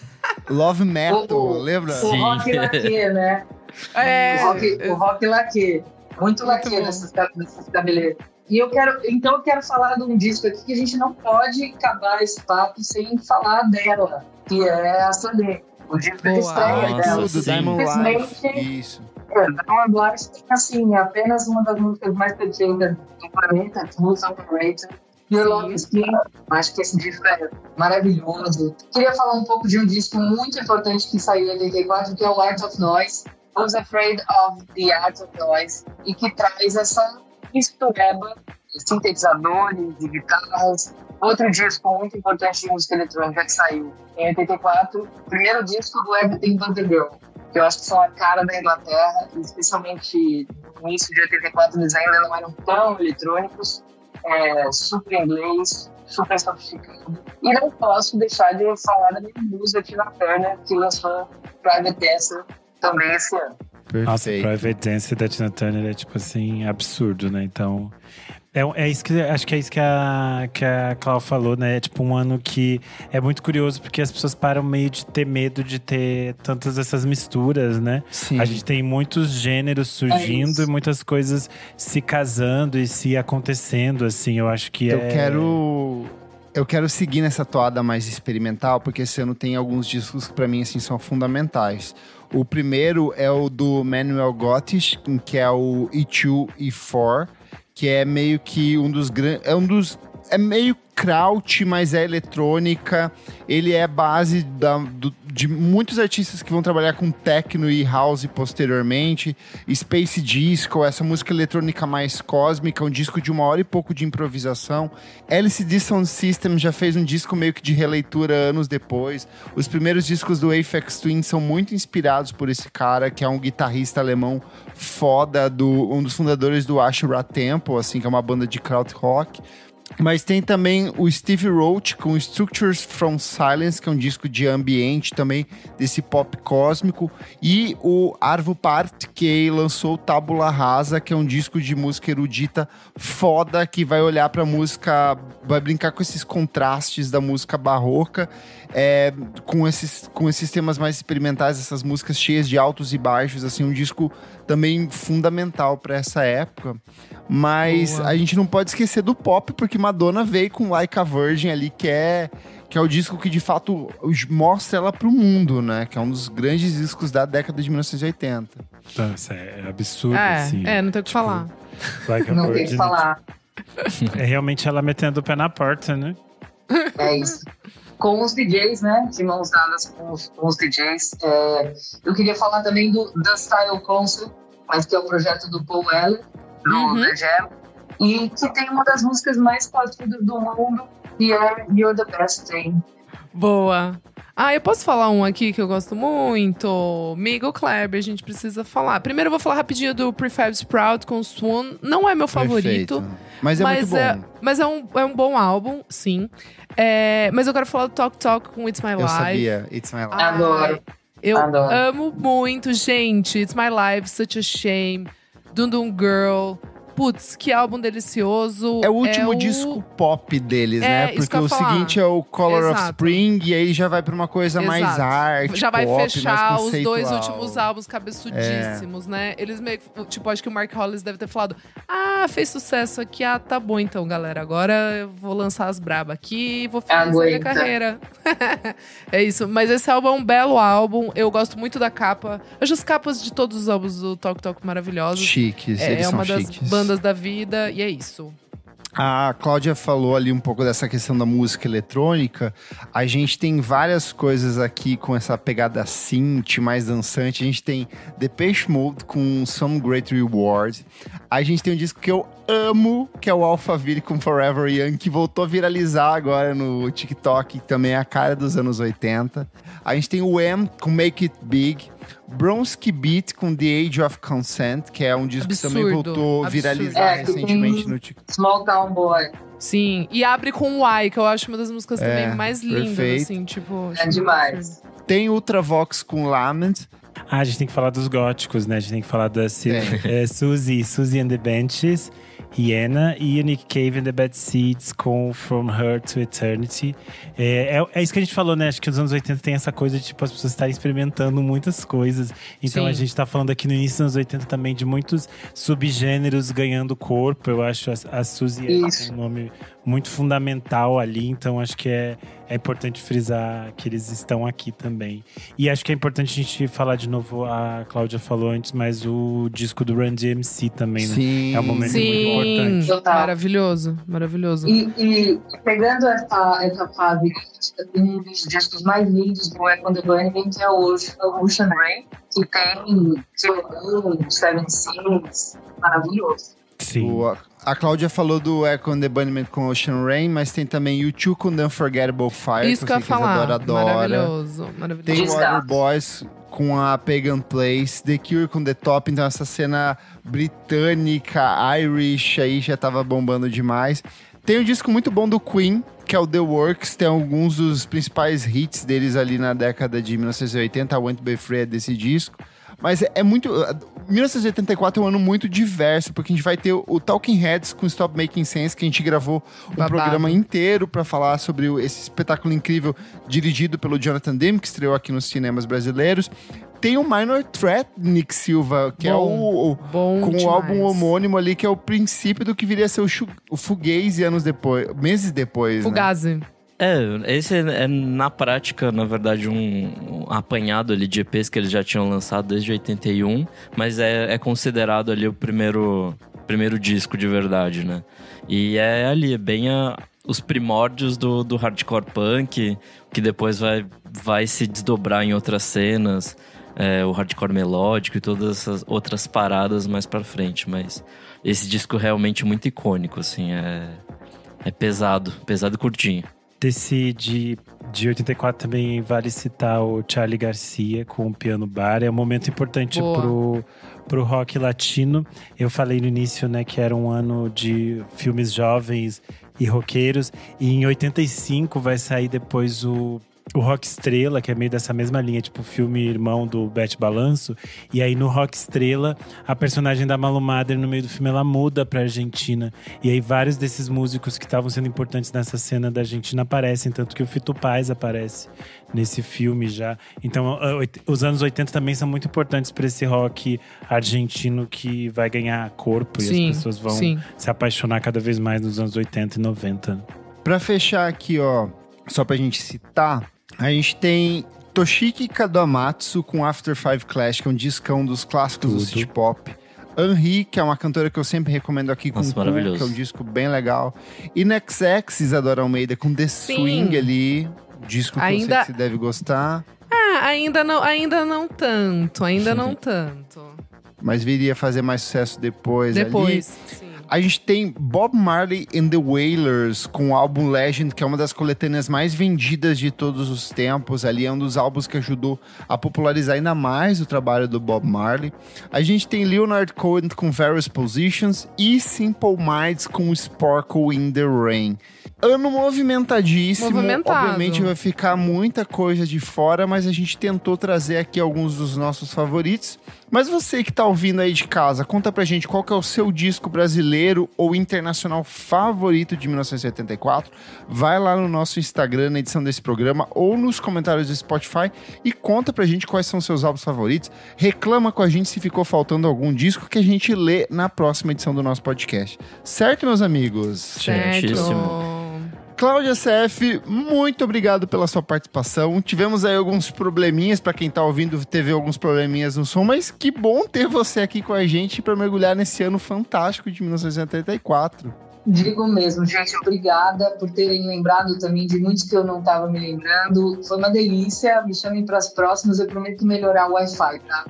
Love Metal, o, lembra? O Sim. rock laque, né? É. O rock, o rock laque. Muito laque nessas cabeleiras. E eu quero, então eu quero falar de um disco aqui que a gente não pode acabar esse papo sem falar dela, que é a C D. O disco de estreia nossa, dela. Tudo, Diamond Life. Isso. É, Diamond Life tem, assim, apenas uma das músicas mais perfeitas do planeta, Most Overrated. Your Love is King. Acho que esse disco é maravilhoso. Queria falar um pouco de um disco muito importante que saiu em oitenta e quatro, que é o Art of Noise. I Was Afraid of the Art of Noise. E que traz essa mistureba de sintetizadores, de guitarras. Outro disco muito importante de música eletrônica que saiu em oitenta e quatro, o primeiro disco do Everything But The Girl, que eu acho que são a cara da Inglaterra, especialmente no início de oitenta e quatro eles ainda não eram tão eletrônicos, é, super inglês, super sofisticado. E não posso deixar de falar da minha musa Tina Turner, que lançou Private Dancer também esse ano. Perfeito. Nossa, Private Dance da Tina Turner é tipo assim, absurdo, né? Então, é, é isso que acho que é isso que a, que a Clau falou, né? É tipo um ano que é muito curioso, porque as pessoas param meio de ter medo de ter tantas essas misturas, né? Sim. A gente tem muitos gêneros surgindo é e muitas coisas se casando e se acontecendo, assim. Eu acho que Eu é… quero… Eu quero seguir nessa toada mais experimental, porque esse ano tem alguns discos que pra mim, assim, são fundamentais. O primeiro é o do Manuel Gottsch, que é o E dois E quatro, que é meio que um dos grandes… É um dos… É meio kraut, mas é eletrônica. Ele é base da, do, de muitos artistas que vão trabalhar com techno e house posteriormente. Space Disco, essa música eletrônica mais cósmica, um disco de uma hora e pouco de improvisação. L C D Sound System já fez um disco meio que de releitura anos depois. Os primeiros discos do Aphex Twin são muito inspirados por esse cara, que é um guitarrista alemão foda, do, um dos fundadores do Ashura Temple, assim, que é uma banda de krautrock. Mas tem também o Steve Roach com Structures from Silence, que é um disco de ambiente também, desse pop cósmico. E o Arvo Pärt, que lançou Tabula Rasa, que é um disco de música erudita foda, que vai olhar pra música, vai brincar com esses contrastes da música barroca, é, com, esses, com esses temas mais experimentais, essas músicas cheias de altos e baixos, assim, um disco também fundamental pra essa época. Mas Boa. A gente não pode esquecer do pop, porque Madonna veio com Like a Virgin ali, que é, que é o disco que de fato mostra ela pro mundo, né? Que é um dos grandes discos da década de mil novecentos e oitenta. Nossa, é absurdo, É, assim. é, não tem o que Tipo, falar. Like a Não tem o Virgin, que falar. É realmente ela metendo o pé na porta, né? É isso. Com os D Js, né? De mãos dadas com os, com os D Js. É, eu queria falar também do The Style Council, mas que é o projeto do Paul Weller, do Uhum. The Jam, e que tem uma das músicas mais clássicas do mundo, que é You're the Best Thing. Boa. Ah, eu posso falar um aqui que eu gosto muito? Migo Kleber, a gente precisa falar. Primeiro eu vou falar rapidinho do Prefab Sprout com Swoon. Não é meu favorito. Perfeito. Mas é mas muito bom. É, mas é um, é um bom álbum, sim. É, mas eu quero falar do Talk Talk com It's My Eu Life. sabia. It's My Life. Ai, Adoro. Eu Adoro. amo muito, gente. It's My Life, Such a Shame. Dum Dum Girl. Putz, que álbum delicioso. É o último o- disco pop deles, É, né? isso Porque que eu o ia falar. seguinte é o Color of Exato. Spring, e aí já vai pra uma coisa mais Exato. arte, Já vai pop, fechar mais os dois conceitual. últimos álbuns cabeçudíssimos, né? Eles meio que, tipo, acho que o Mark Hollis deve ter falado: ah, fez sucesso aqui, ah, tá bom então, galera. Agora eu vou lançar as braba aqui e vou finalizar minha Aguenta. carreira. É isso. Mas esse álbum é um belo álbum. Eu gosto muito da capa. Eu acho as capas de todos os álbuns do Talk Talk maravilhosos. Chiques, É, eles é são uma das chiques. bandas da vida e é isso. A Cláudia falou ali um pouco dessa questão da música eletrônica. A gente tem várias coisas aqui com essa pegada synth, mais dançante. A gente tem Depeche Mode com Some Great Reward. A gente tem um disco que eu amo, que é o Alphaville com Forever Young, que voltou a viralizar agora no TikTok, que também é a cara dos anos oitenta. A gente tem o M com Make It Big. Bronski Beat com The Age of Consent, que é um disco que também Absurdo, voltou a absurdo. viralizar É, que recentemente tem- no TikTok. Small Town Boy. Sim. E abre com Why, que eu acho uma das músicas É, também mais lindas, perfeito. assim, tipo. É demais. Tem Ultravox com Lament. Ah, a gente tem que falar dos góticos, né? A gente tem que falar da Su- Tem. é, Suzy, Suzy and the Benches, Hiena e o Nick Cave and the Bad Seeds com From Her to Eternity. É, é, é isso que a gente falou, né? Acho que nos anos oitenta tem essa coisa de tipo, as pessoas estarem experimentando muitas coisas. Então Sim. a gente tá falando aqui no início dos anos oitenta também de muitos subgêneros ganhando corpo. Eu acho a, a Suzy é Isso. um nome muito fundamental ali, então acho que é, é importante frisar que eles estão aqui também. E acho que é importante a gente falar de novo, a Cláudia falou antes, mas o disco do Run D M C também, né? Sim. É um momento muito Sim, importante. Total. maravilhoso, maravilhoso. E, e pegando essa, essa fase, um dos discos mais lindos do Echo and the Bunnymen, que é o Ocean, o Ocean Rain, que tem Joe Seven Seas, maravilhoso. Sim. O- a Cláudia falou do Echo and the Bunnymen com Ocean Rain, mas tem também U dois com The Unforgettable Fire, Isso que eu ia sei que a falar. Isadora adora. Maravilhoso, maravilhoso. Tem Desgaste. Water Boys com a Pagan Place, The Cure com The Top, então essa cena britânica, Irish aí já tava bombando demais. Tem um disco muito bom do Queen, que é o The Works, tem alguns dos principais hits deles ali na década de mil novecentos e oitenta, a Want to Be Free é desse disco. Mas é, é muito... mil novecentos e oitenta e quatro é um ano muito diverso, porque a gente vai ter o, o Talking Heads com Stop Making Sense, que a gente gravou um Babado. programa inteiro pra falar sobre o- esse espetáculo incrível dirigido pelo Jonathan Demme, que estreou aqui nos cinemas brasileiros. Tem o Minor Threat, Nick Silva, que é Bom, o, o- bom com o demais. álbum homônimo ali, que é o princípio do que viria a ser o, Chu- o Fugazi anos depois, meses depois, né? Fugazi. É, esse é, é, na prática, na verdade, um, um apanhado ali de E Ps que eles já tinham lançado desde oitenta e um, mas é, é considerado ali o primeiro, primeiro disco de verdade, né? E é ali, é bem a, os primórdios do, do hardcore punk, que depois vai, vai se desdobrar em outras cenas, é, o hardcore melódico e todas essas outras paradas mais pra frente, mas esse disco é realmente muito icônico, assim, é, é pesado, pesado e curtinho. Desse de, de oitenta e quatro também vale citar o Charlie Garcia com o Piano Bar. É um momento importante Boa. pro, pro rock latino. Eu falei no início, né, que era um ano de filmes jovens e roqueiros. E em oitenta e cinco vai sair depois o o Rock Estrela, que é meio dessa mesma linha, tipo o filme irmão do Bete Balanço. E aí no Rock Estrela, a personagem da Malu Mader no meio do filme, ela muda pra Argentina. E aí vários desses músicos que estavam sendo importantes nessa cena da Argentina aparecem, tanto que o Fito Paz aparece nesse filme já. Então os anos oitenta também são muito importantes para esse rock argentino que vai ganhar corpo. Sim, e as pessoas vão sim. se apaixonar cada vez mais nos anos oitenta e noventa. Pra fechar aqui, ó, só pra gente citar, a gente tem Toshiki Kadamatsu com After Five Clash, que é um discão dos clássicos Tudo. do city pop. Henri, que é uma cantora que eu sempre recomendo aqui com o Cool, que é um disco bem legal. E Nexex, Isadora Almeida com The Sim. Swing ali, disco que ainda... eu sei que você deve gostar. Ah, ainda não, ainda não tanto, ainda não tanto. Mas viria fazer mais sucesso depois, depois ali. Sim. A gente tem Bob Marley and the Wailers com o álbum Legend, que é uma das coletâneas mais vendidas de todos os tempos. Ali é um dos álbuns que ajudou a popularizar ainda mais o trabalho do Bob Marley. A gente tem Leonard Cohen com Various Positions e Simple Minds com Sparkle in the Rain. Ano movimentadíssimo, Movimentado. Obviamente vai ficar muita coisa de fora, mas a gente tentou trazer aqui alguns dos nossos favoritos. Mas você que tá ouvindo aí de casa, conta pra gente qual que é o seu disco brasileiro ou internacional favorito de mil novecentos e oitenta e quatro. Vai lá no nosso Instagram, na edição desse programa, ou nos comentários do Spotify e conta pra gente quais são os seus álbuns favoritos. Reclama com a gente se ficou faltando algum disco que a gente lê na próxima edição do nosso podcast. Certo, meus amigos? Certíssimo. Cláudia C F, muito obrigado pela sua participação. Tivemos aí alguns probleminhas, pra quem tá ouvindo, teve alguns probleminhas no som, mas que bom ter você aqui com a gente pra mergulhar nesse ano fantástico de mil novecentos e oitenta e quatro. Digo mesmo, gente, obrigada por terem lembrado também de muitos que eu não estava me lembrando. Foi uma delícia, me chamem para as próximas, eu prometo melhorar o Wi-Fi, tá?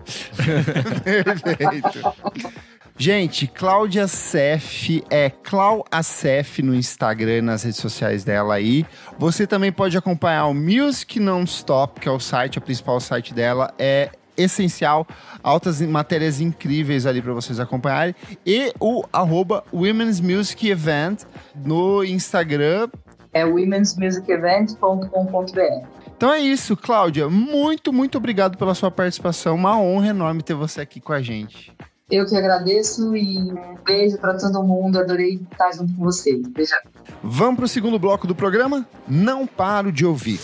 Perfeito. Gente, Cláudia Cef é Clau Acef no Instagram e nas redes sociais dela aí. Você também pode acompanhar o Music Non-Stop, que é o site, o principal site dela, é essencial, altas matérias incríveis ali para vocês acompanharem. E o arroba Women's Music Event no Instagram. É womens music event ponto com ponto b r. Então é isso, Cláudia. Muito, muito obrigado pela sua participação. Uma honra enorme ter você aqui com a gente. Eu que agradeço e um beijo para todo mundo. Adorei estar junto com vocês. Beijão. Vamos para o segundo bloco do programa? Não paro de ouvir.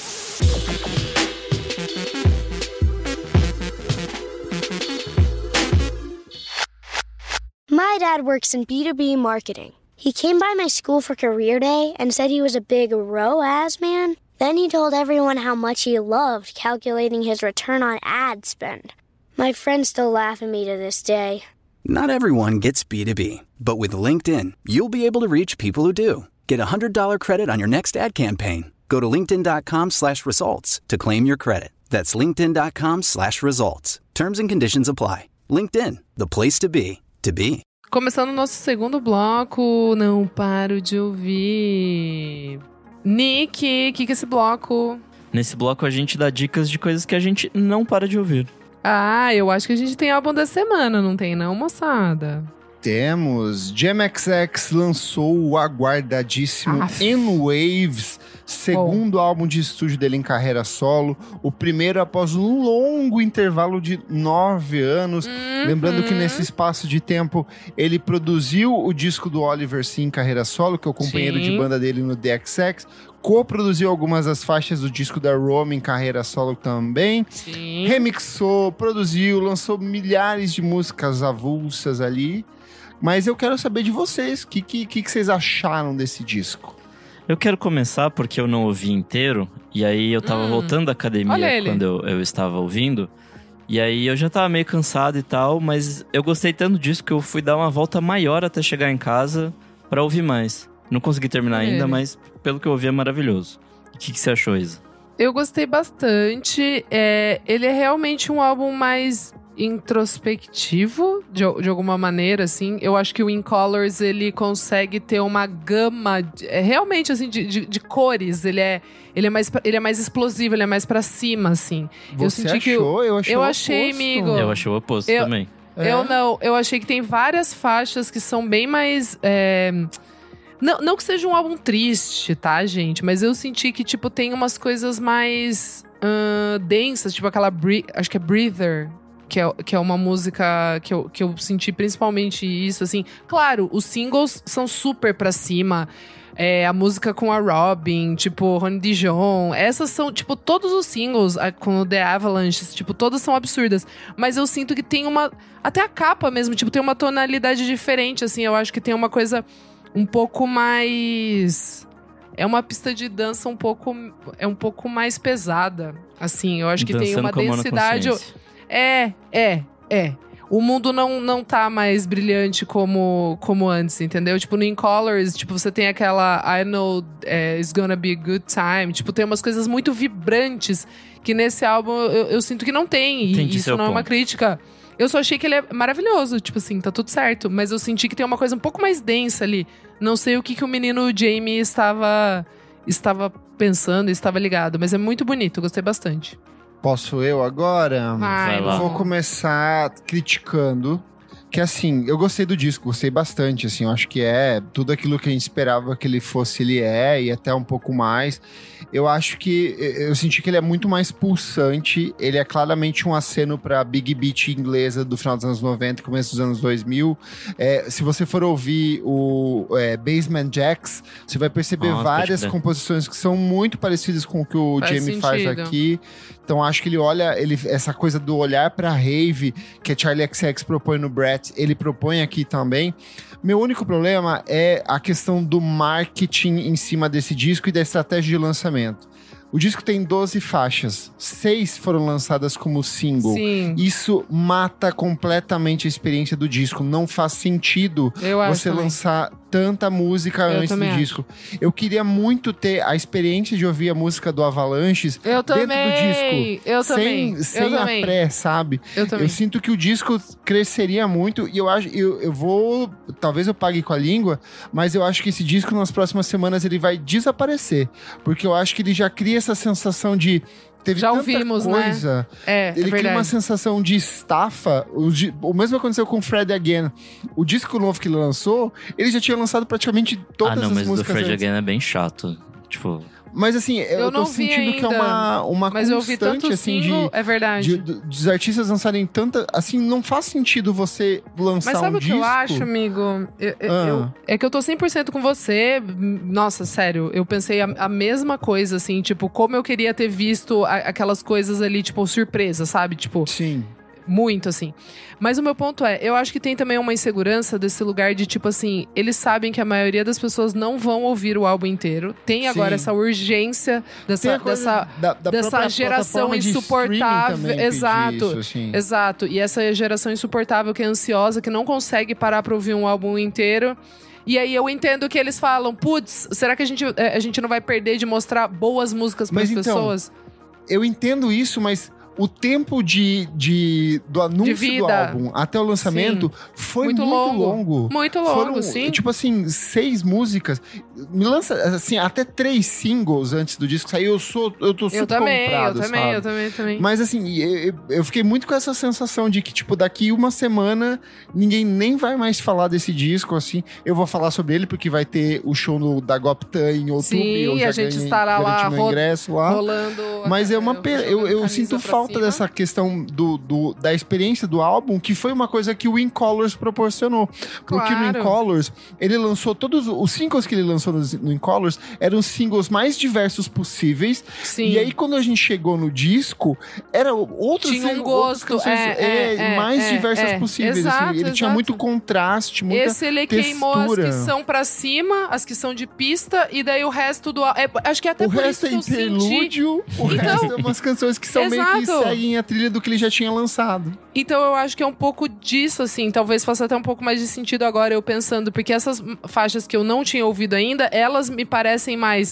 My dad works in B two B marketing. He came by my school for career day and said he was a big R O A S man. Then he told everyone how much he loved calculating his return on ad spend. My friends still laugh at me to this day. Not everyone gets B two B, but with LinkedIn, you'll be able to reach people who do. Get a one hundred dollars credit on your next ad campaign. Go to linkedin.com slash results to claim your credit. That's linkedin.com slash results. Terms and conditions apply. LinkedIn, the place to be, to be. Começando o nosso segundo bloco, não paro de ouvir. Nick, o que, que é esse bloco? Nesse bloco a gente dá dicas de coisas que a gente não para de ouvir. Ah, eu acho que a gente tem álbum da semana, não tem não, moçada? Temos. Jam X X lançou o aguardadíssimo Aff. N-Waves, segundo oh. álbum de estúdio dele em carreira solo, o primeiro após um longo intervalo de nove anos. Uhum. Lembrando que nesse espaço de tempo ele produziu o disco do Oliver Sim em carreira solo, que é o companheiro Sim. de banda dele no D X X, co-produziu algumas das faixas do disco da Rome em carreira solo também. Sim. Remixou, produziu, lançou milhares de músicas avulsas ali. Mas eu quero saber de vocês, o que, que, que vocês acharam desse disco? Eu quero começar porque eu não ouvi inteiro, e aí eu tava hum, voltando da academia quando eu, eu estava ouvindo, e aí eu já tava meio cansado e tal, mas eu gostei tanto do disco que eu fui dar uma volta maior até chegar em casa pra ouvir mais. Não consegui terminar Olha ainda, ele. Mas pelo que eu ouvi é maravilhoso. O que, que você achou, Isa? Eu gostei bastante, é, ele é realmente um álbum mais introspectivo, de, de alguma maneira, assim. Eu acho que o In Colors, ele consegue ter uma gama, de, é, realmente, assim, de, de, de cores. Ele é, ele, é mais, ele é mais explosivo, ele é mais pra cima, assim. Você eu senti achou? Que eu, eu achei eu o achei, oposto. amigo. Eu achei o oposto eu, também. Eu É. não, eu achei que tem várias faixas que são bem mais... É, Não, não que seja um álbum triste, tá, gente? Mas eu senti que, tipo, tem umas coisas mais uh, densas, tipo aquela… Acho que é Breather, que é, que é uma música que eu, que eu senti principalmente isso, assim. Claro, os singles são super pra cima. É, a música com a Robin, tipo, Rony Dijon. Essas são, tipo, todos os singles a, com o The Avalanche, tipo, todas são absurdas. Mas eu sinto que tem uma… Até a capa mesmo, tipo, tem uma tonalidade diferente, assim. Eu acho que tem uma coisa um pouco mais… É uma pista de dança um pouco… É um pouco mais pesada, assim. Eu acho que Dançando tem uma com a mão na densidade… consciência. É, é, é. O mundo não, não tá mais brilhante como, como antes, entendeu? Tipo, no In Colors, tipo, você tem aquela I know é, it's gonna be a good time. Tipo, tem umas coisas muito vibrantes que nesse álbum eu, eu sinto que não tem. E Entendi isso seu não é uma ponto. crítica. Eu só achei que ele é maravilhoso, tipo assim, tá tudo certo. Mas eu senti que tem uma coisa um pouco mais densa ali. Não sei o que, que o menino Jamie estava, estava pensando, estava ligado. Mas é muito bonito, gostei bastante. Posso eu agora? Vai, Vai lá. Vou começar criticando. Que assim, eu gostei do disco, gostei bastante, assim, eu acho que é tudo aquilo que a gente esperava que ele fosse, ele é, e até um pouco mais. Eu acho que, eu senti que ele é muito mais pulsante, ele é claramente um aceno pra Big Beat inglesa do final dos anos noventa, começo dos anos dois mil. É, se você for ouvir o é, Basement Jaxx, você vai perceber Nossa, várias pode crer. composições que são muito parecidas com o que o Faz Jamie faz sentido. aqui. Então acho que ele olha, ele, essa coisa do olhar pra rave que a Charli X C X propõe no Brett, ele propõe aqui também. Meu único problema é a questão do marketing em cima desse disco e da estratégia de lançamento. O disco tem doze faixas, seis foram lançadas como single. Sim. Isso mata completamente a experiência do disco. Não faz sentido Eu acho você também. lançar tanta música Eu antes do também acho. disco. Eu queria muito ter a experiência de ouvir a música do Avalanches Eu dentro também. do disco. Eu sem também. sem eu a também. pré, sabe? Eu também. Eu sinto que o disco cresceria muito e eu acho, eu, eu vou, talvez eu pague com a língua, mas eu acho que esse disco nas próximas semanas ele vai desaparecer, porque eu acho que ele já cria essa sensação de teve Já tanta ouvimos, né? coisa, É, é ele cria verdade. uma sensação de estafa. O, di- o mesmo aconteceu com o Fred Again. O disco novo que ele lançou, ele já tinha lançado praticamente todas ah, não, as mas do músicas Fred antes. Again é bem chato. Tipo, Mas assim, eu, Eu tô não vi sentindo que é ainda, uma, uma Mas eu ouvi constante tanto assim single, de é verdade. de, de- dos artistas lançarem tanta… Assim, não faz sentido você lançar Mas sabe um o que disco… eu acho, amigo? Eu- eu- Ah. eu- é que eu tô cem por cento com você. Nossa, sério. Eu pensei a, a mesma coisa, assim. Tipo, como eu queria ter visto a- aquelas coisas ali, tipo, surpresa, sabe? Tipo, Sim. muito, assim. Mas o meu ponto é, eu acho que tem também uma insegurança desse lugar de, tipo assim, eles sabem que a maioria das pessoas não vão ouvir o álbum inteiro. Tem agora Sim. essa urgência Tem dessa… a coisa dessa da, da dessa própria geração plataforma de streaming insuportável. também pedir Exato. isso, assim. Exato. E essa geração insuportável que é ansiosa, que não consegue parar pra ouvir um álbum inteiro. E aí eu entendo que eles falam, putz, será que a gente, eh, a gente não vai perder de mostrar boas músicas pras Mas então, pessoas? Eu entendo isso, mas o tempo de, de, do anúncio do vida. álbum até o lançamento foi Muito muito, longo. longo. Muito longo, Foram, sim. tipo assim, seis músicas. Me lança, assim, até três singles antes do disco sair. Eu sou, eu tô super Eu também, eu comprado, também, sabe? eu também, também. Mas assim, eu, eu fiquei muito com essa sensação de que, tipo, daqui uma semana ninguém nem vai mais falar desse disco, assim. Eu vou falar sobre ele porque vai ter o show no, da Goptan em outubro. Sim, e eu já a gente ganhei, estará lá garanti meu ro- ingresso lá. Rolando. Mas é uma pena, eu, eu camisa sinto pra falta cima. dessa questão do, do- da experiência do álbum, que foi uma coisa que o In Colors proporcionou. Porque no In Claro. Colors, ele lançou todos os singles que ele lançou no, no In Colors eram os singles mais diversos possíveis. Sim. E aí, quando a gente chegou no disco, era outros Tinha um singles, outras gosto, canções, é, é, é, mais é, diversas é. possíveis. Exato, assim. Ele tinha exato. muito contraste, muita Esse ele queimou as textura. que são pra cima, as que são de pista, e daí o resto do. É, acho que até O por resto é isso que eu senti. interlúdio, o Então- resto é umas canções que são meio que Exato. seguem a trilha do que ele já tinha lançado. Então eu acho que é um pouco disso, assim. Talvez faça até um pouco mais de sentido agora eu pensando, porque essas faixas que eu não tinha ouvido ainda, elas me parecem mais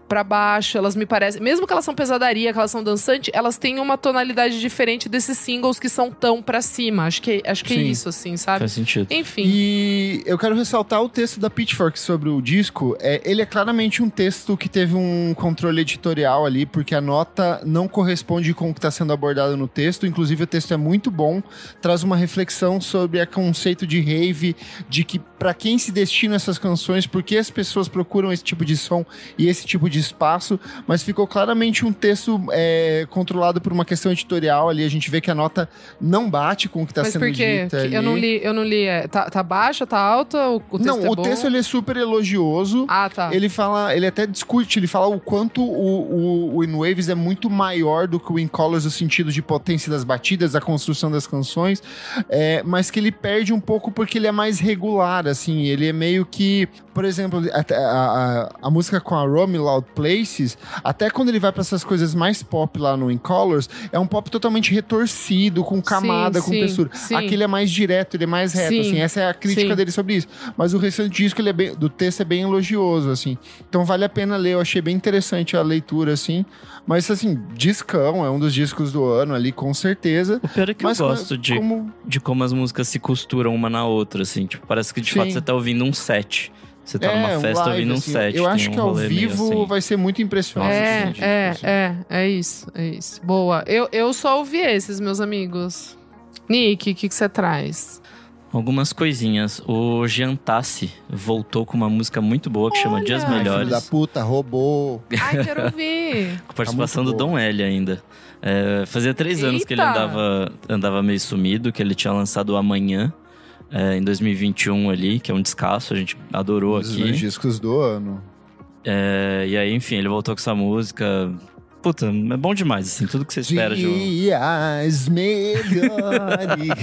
pra baixo, elas me parecem, mesmo que elas são pesadaria, que elas são dançante, elas têm uma tonalidade diferente desses singles que são tão pra cima. Acho que, acho que é isso, assim, sabe? Faz sentido. Enfim. E eu quero ressaltar o texto da Pitchfork sobre o disco. É, ele é claramente um texto que teve um controle editorial ali, porque a nota não corresponde com o que está sendo abordado no texto. Inclusive, o texto é muito bom, traz uma reflexão sobre o conceito de rave, de que para quem se destinam essas canções, por que as pessoas procuram esse tipo de som e esse tipo de espaço, mas ficou claramente um texto é, controlado por uma questão editorial ali. A gente vê que a nota não bate com o que está sendo Mas por quê? dita ali. Eu não li, eu não li. É, tá, tá baixa, tá alta? O, o texto não, é o bom? texto ele é super elogioso. Ah, tá. Ele fala, ele até discute, ele fala o quanto o, o, o In Waves é muito maior do que o In Colors no sentido de potência das batidas, da construção das canções, é, mas que ele perde um pouco porque ele é mais regular, assim, ele é meio que, por exemplo, a, a, a música com a Romy, Loud Places, até quando ele vai para essas coisas mais pop lá no In Colors, é um pop totalmente retorcido, com camada, sim, com sim, textura. sim. Aqui ele é mais direto, ele é mais reto, Sim, assim, essa é a crítica sim. dele sobre isso. Mas o restante disco, ele é bem, do texto é bem elogioso, assim. Então vale a pena ler, eu achei bem interessante a leitura, assim. Mas, assim, discão, é um dos discos do ano ali, com certeza. O pior é que Mas eu gosto de como... de como as músicas se costuram uma na outra, assim. Tipo, parece que de Sim. fato você tá ouvindo um set. Você tá É, numa um festa live, ouvindo um assim. set. Eu tem acho um que ao rolê meio vivo assim. vai ser muito impressionante. É, assim, é, assim. é, é isso, é isso. Boa. Eu, eu só ouvi esses, meus amigos. Nick, o que você traz? Algumas coisinhas. O Giantassi voltou com uma música muito boa que chama Olha! Dias Ai, filho Melhores. da puta, roubou. Ai, quero ouvir. Com participação Tá do muito Dom L ainda. É, fazia três anos que ele Eita! andava, andava meio sumido, que ele tinha lançado o Amanhã, é, em dois mil e vinte e um ali, que é um descasso, a gente adorou Um dos aqui. meus discos do ano. É, e aí, enfim, ele voltou com essa música. Puta, é bom demais, assim, tudo que você espera de um... Dias melhores.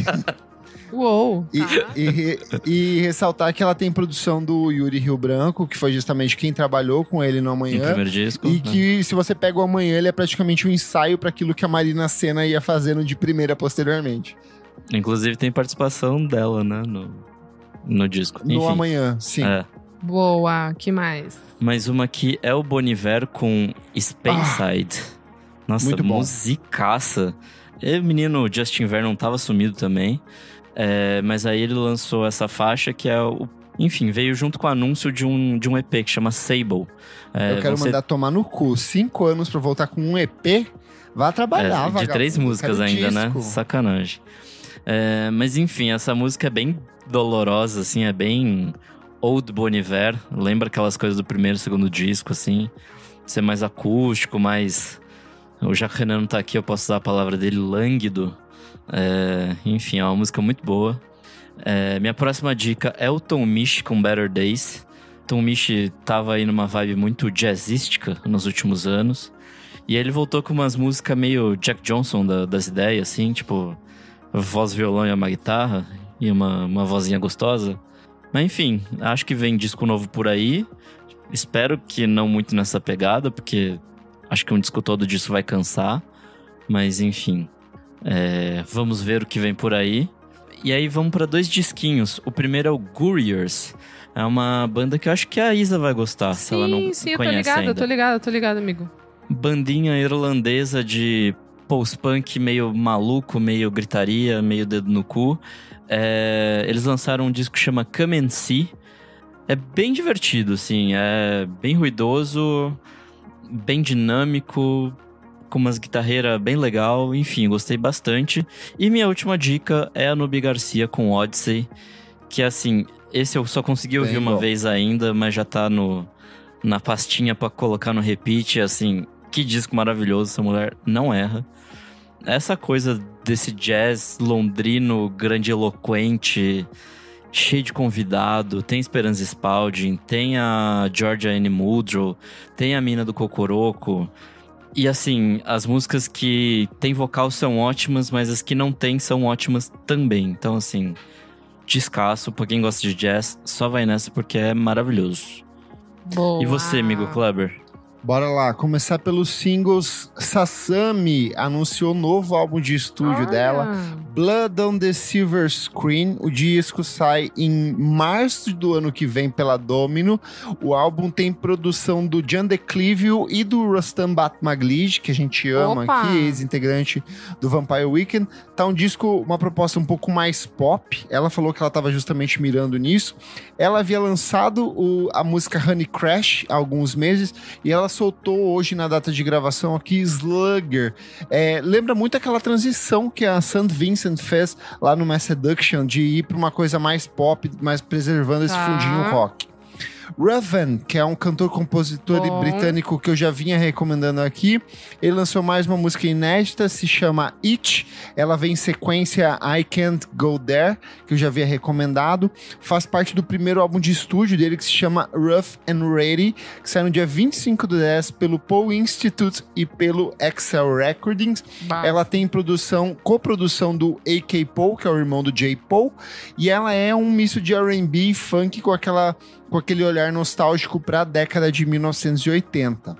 Uou. E, Tá. e, e ressaltar que ela tem produção do Yuri Rio Branco, que foi justamente quem trabalhou com ele no no Amanhã. primeiro disco. E né? que, se você pega o Amanhã, ele é praticamente um ensaio para aquilo que a Marina Sena ia fazendo de primeira posteriormente. Inclusive tem participação dela, né, no, no disco. No Enfim, Amanhã, sim. é. Boa. Que mais? Mais uma aqui é o Bon Iver com Speyside. Nossa, muito bom. musicaça. E o menino Justin Vernon tava sumido também. É, mas aí ele lançou essa faixa que é o... Enfim, veio junto com o anúncio de um, de um E P que chama Sable. É, Eu quero você- mandar tomar no cu. Cinco anos pra voltar com um E P? Vá trabalhar, É, de vagabundo. três Eu músicas quero ainda, né? disco. Sacanagem. É, mas enfim, essa música é bem dolorosa, assim, é bem Old Bon Iver. Lembra aquelas coisas do primeiro e segundo disco, assim. Ser mais acústico, mais... Já que o Renan não tá aqui, eu posso usar a palavra dele, lânguido. É, enfim, é uma música muito boa. É, minha próxima dica é o Tom Misch com Better Days. Tom Misch tava aí numa vibe muito jazzística nos últimos anos. E aí ele voltou com umas músicas meio Jack Johnson da, das ideias, assim, tipo... Voz, violão e uma guitarra. E uma, uma vozinha gostosa. Mas enfim, acho que vem disco novo por aí. Espero que não muito nessa pegada, porque acho que um disco todo disso vai cansar. Mas enfim, é, vamos ver o que vem por aí. E aí vamos para dois disquinhos. O primeiro é o Guriers. É uma banda que eu acho que a Isa vai gostar, se ela não Sim, sim, eu tô conhece ligada, ainda. tô ligada, tô ligada, amigo. Bandinha irlandesa de post-punk meio maluco, meio gritaria, meio dedo no cu. É, eles lançaram um disco que chama Come and See. É bem divertido, assim. É bem ruidoso, bem dinâmico, com umas guitarreiras bem legal. Enfim, gostei bastante. E minha última dica é a Nubi Garcia com Odyssey. Que, assim, esse eu só consegui ouvir Bem uma bom. vez ainda, mas já tá no, na pastinha pra colocar no repeat. Assim, que disco maravilhoso, essa mulher não erra. Essa coisa desse jazz londrino, grandiloquente, cheio de convidado. Tem Esperanza Spalding, tem a Georgia Anne Muldrow, tem a mina do Cocoroco. E assim, as músicas que tem vocal são ótimas, mas as que não tem são ótimas também. Então assim, descasso, pra quem gosta de jazz, só vai nessa porque é maravilhoso. Boa. E você, amigo Kleber? Bora lá, começar pelos singles. Sasami anunciou novo álbum de estúdio Olha. dela, Blood on the Silver Screen. O disco sai em março do ano que vem pela Domino. O álbum tem produção do Jan Declivio e do Rustam Batmaglid, que a gente ama Opa. aqui, ex-integrante do Vampire Weekend. Tá um disco, uma proposta um pouco mais pop. Ela falou que ela estava justamente mirando nisso. Ela havia lançado o, a música Honey Crash há alguns meses e ela soltou hoje na data de gravação aqui Slugger. É, lembra muito aquela transição que a Saint Vincent fez lá no Mass Seduction, de ir para uma coisa mais pop, mas preservando esse Tá. fundinho rock. Raven, que é um cantor-compositor Bom. britânico que eu já vinha recomendando aqui, ele lançou mais uma música inédita, se chama It. Ela vem em sequência I Can't Go There, que eu já havia recomendado. Faz parte do primeiro álbum de estúdio dele, que se chama Rough and Ready, que sai no dia vinte e cinco do dez pelo Poe Institute e pelo Excel Recordings. Bah. Ela tem produção, coprodução do A K Poe, que é o irmão do J. Poe, e ela é um misto de R and B e funk com aquela com aquele olhar nostálgico para a década de mil novecentos e oitenta.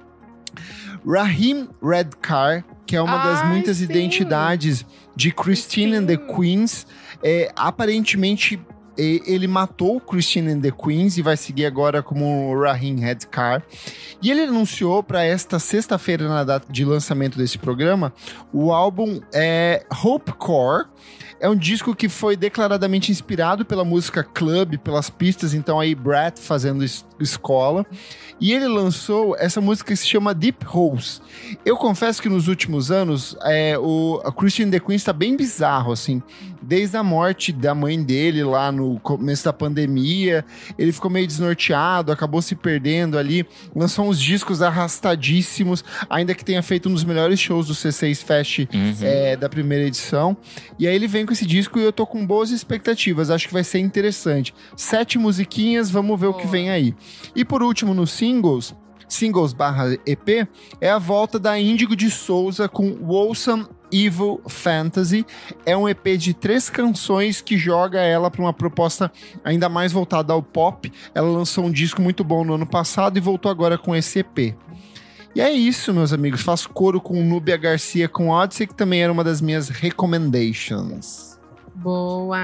Raheem Redcar, que é uma das Ai, muitas sim. identidades de Christine Sim. and the Queens, é, aparentemente é, ele matou Christine and the Queens e vai seguir agora como Raheem Redcar. E ele anunciou para esta sexta-feira, na data de lançamento desse programa, o álbum é, Hopecore. É um disco que foi declaradamente inspirado pela música club, pelas pistas, então aí Brett fazendo es- escola. E ele lançou essa música que se chama Deep Holes. Eu confesso que nos últimos anos, é, o a Christian The Queen está bem bizarro, assim. Desde a morte da mãe dele lá no começo da pandemia, ele ficou meio desnorteado, acabou se perdendo ali, lançou uns discos arrastadíssimos, ainda que tenha feito um dos melhores shows do C seis Fest Uhum. é, da primeira edição. E aí ele vem com esse disco e eu tô com boas expectativas, acho que vai ser interessante. Sete musiquinhas, vamos ver o que Boa. vem aí. E por último, nos singles, singles barra E P, é a volta da Índigo de Souza com Wholesome Evil Fantasy. É um E P de três canções que joga ela para uma proposta ainda mais voltada ao pop. Ela lançou um disco muito bom no ano passado e voltou agora com esse E P. E é isso, meus amigos. Faço coro com Núbia Garcia com Odyssey, que também era uma das minhas recommendations. Boa.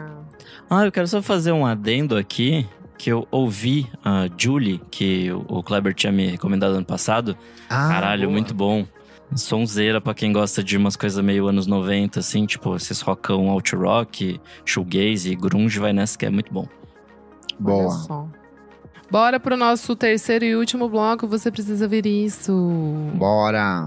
Ah, eu quero só fazer um adendo aqui, que eu ouvi a Julie, que o o Kleber tinha me recomendado ano passado. Ah, Caralho, boa. muito bom. Sonzeira pra quem gosta de umas coisas meio anos noventa, assim, tipo esses rockão alt rock, shoegaze, grunge, vai nessa que é muito bom. Boa. Olha só. Bora pro nosso terceiro e último bloco. Você precisa ver isso. Bora.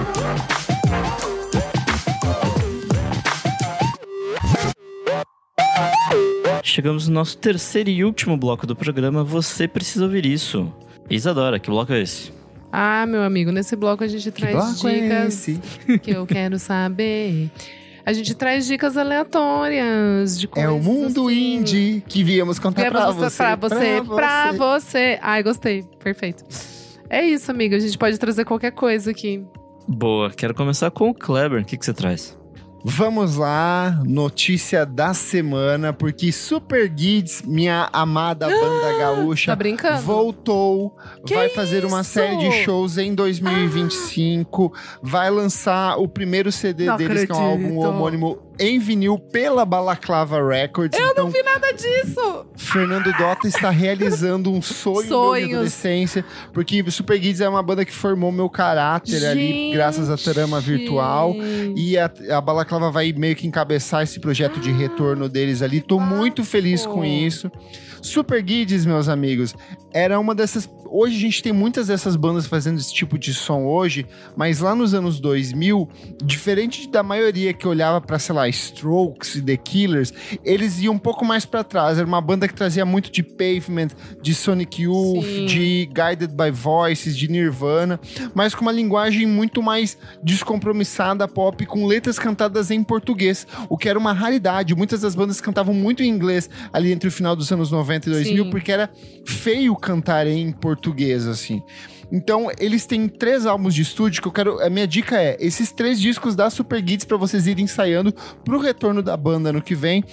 Chegamos no nosso terceiro e último bloco do programa. Você precisa ouvir isso. Isadora, que bloco é esse? Ah, meu amigo, nesse bloco a gente traz bloco é dicas esse? que eu quero saber. A gente traz dicas aleatórias de É coisas o mundo assim. indie que viemos contar Quer pra você, você. pra você, pra pra você. você. Ai, gostei. Perfeito. É isso, amiga. A gente pode trazer qualquer coisa aqui. Boa, quero começar com o Kleber. O que, que você traz? Vamos lá, notícia da semana, porque Super Kids, minha amada banda gaúcha, Tá brincando? voltou, Que vai fazer uma isso? série de shows em dois mil e vinte e cinco, vai lançar o primeiro C D Não deles, que é um álbum acredito. homônimo em vinil pela Balaclava Records. Eu então, não vi nada disso! Fernando Dota está realizando um sonho meu Sonhos. de adolescência, porque Super Kids é uma banda que formou meu caráter ali, Gente. graças à trama virtual. E a, a Balaclava vai meio que encabeçar esse projeto de retorno deles ali. Tô muito feliz com isso. Super Kids, meus amigos, era uma dessas... Hoje a gente tem muitas dessas bandas fazendo esse tipo de som hoje, mas lá nos anos dois mil, diferente da maioria que olhava pra, sei lá, Strokes e The Killers, eles iam um pouco mais pra trás. Era uma banda que trazia muito de Pavement, de Sonic Youth, Sim. de Guided by Voices, de Nirvana, mas com uma linguagem muito mais descompromissada, pop, com letras cantadas em português, o que era uma raridade. Muitas das bandas cantavam muito em inglês ali entre o final dos anos noventa e dois mil, Sim. porque era feio cantar em português, assim. Então, eles têm três álbuns de estúdio que eu quero... A minha dica é, esses três discos da Super Kids pra vocês irem ensaiando pro retorno da banda no que vem.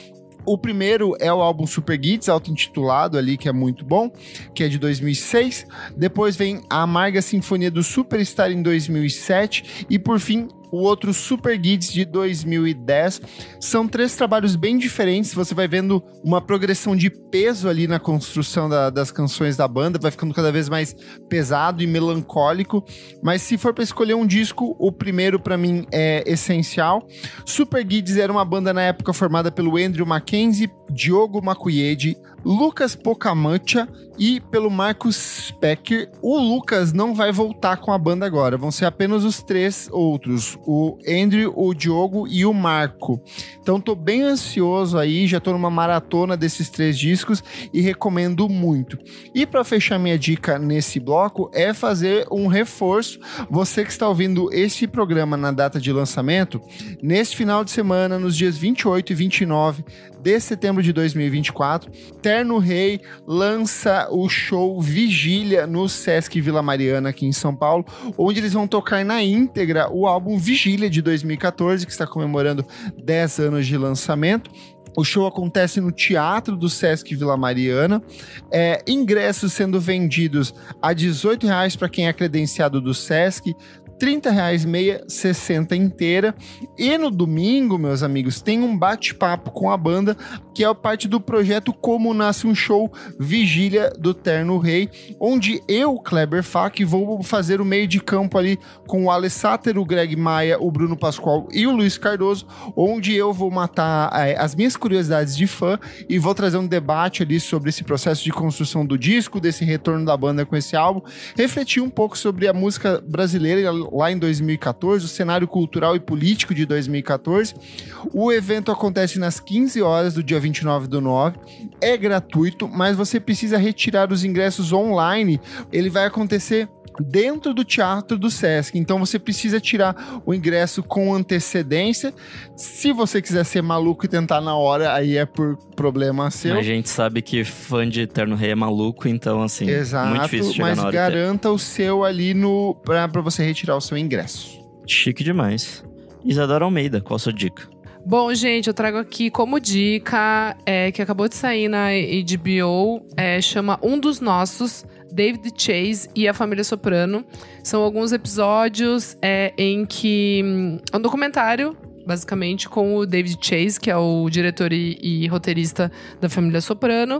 O primeiro é o álbum Super Guides, auto-intitulado ali, que é muito bom, que é de dois mil e seis. Depois vem a Amarga Sinfonia do Superstar em dois mil e sete. E por fim, o outro Super Guides de dois mil e dez. São três trabalhos bem diferentes. Você vai vendo uma progressão de peso ali na construção da, das canções da banda. Vai ficando cada vez mais pesado e melancólico. Mas se for para escolher um disco, o primeiro para mim é essencial. Super Guides era uma banda na época formada pelo Andrew Mackenzie, Diogo Makuyede, Lucas Pocamancha e pelo Marcus Specker. O Lucas não vai voltar com a banda agora, vão ser apenas os três outros, o Andrew, o Diogo e o Marco. Então tô bem ansioso aí, já tô numa maratona desses três discos e recomendo muito. E para fechar minha dica nesse bloco é fazer um reforço. Você que está ouvindo esse programa na data de lançamento, nesse final de semana, nos dias vinte e oito e vinte e nove de setembro de dois mil e vinte e quatro, Terno Rei lança o show Vigília no Sesc Vila Mariana, aqui em São Paulo, onde eles vão tocar na íntegra o álbum Vigília de dois mil e catorze, que está comemorando dez anos de lançamento. O show acontece no Teatro do Sesc Vila Mariana. É, ingressos sendo vendidos a dezoito reais para quem é credenciado do Sesc, trinta reais meia, sessenta inteira. E no domingo, meus amigos, tem um bate-papo com a banda, que é parte do projeto Como Nasce um Show Vigília do Terno Rei, onde eu, Kleber Fak, vou fazer o meio de campo ali com o Ale Sáter, o Greg Maia, o Bruno Pascoal e o Luiz Cardoso, onde eu vou matar é, as minhas curiosidades de fã e vou trazer um debate ali sobre esse processo de construção do disco, desse retorno da banda com esse álbum, refletir um pouco sobre a música brasileira lá em dois mil e catorze, o cenário cultural e político de dois mil e catorze. O evento acontece nas quinze horas do dia vinte e nove do nove. É gratuito, mas você precisa retirar os ingressos online. Ele vai acontecer dentro do Teatro do Sesc, então você precisa tirar o ingresso com antecedência. Se você quiser ser maluco e tentar na hora, aí é por problema seu. A gente sabe que fã de Terno Rei é maluco, então assim, exato, muito difícil chegar mas na hora. Garanta o seu ali no pra, pra você retirar o seu ingresso. Chique demais. Isadora Almeida, qual a sua dica? Bom, gente, eu trago aqui como dica, é, que acabou de sair na H B O, é, chama Um dos Nossos, David Chase e a Família Soprano. São alguns episódios é, em que... É um documentário, basicamente, com o David Chase, que é o diretor e, e roteirista da Família Soprano.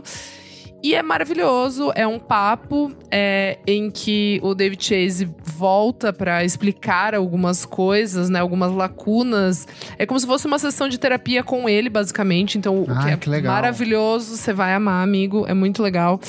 E é maravilhoso, é um papo é, em que o David Chase volta para explicar algumas coisas, né, algumas lacunas. É como se fosse uma sessão de terapia com ele, basicamente. Então, ah, o que é que legal. Maravilhoso, você vai amar, amigo, é muito legal.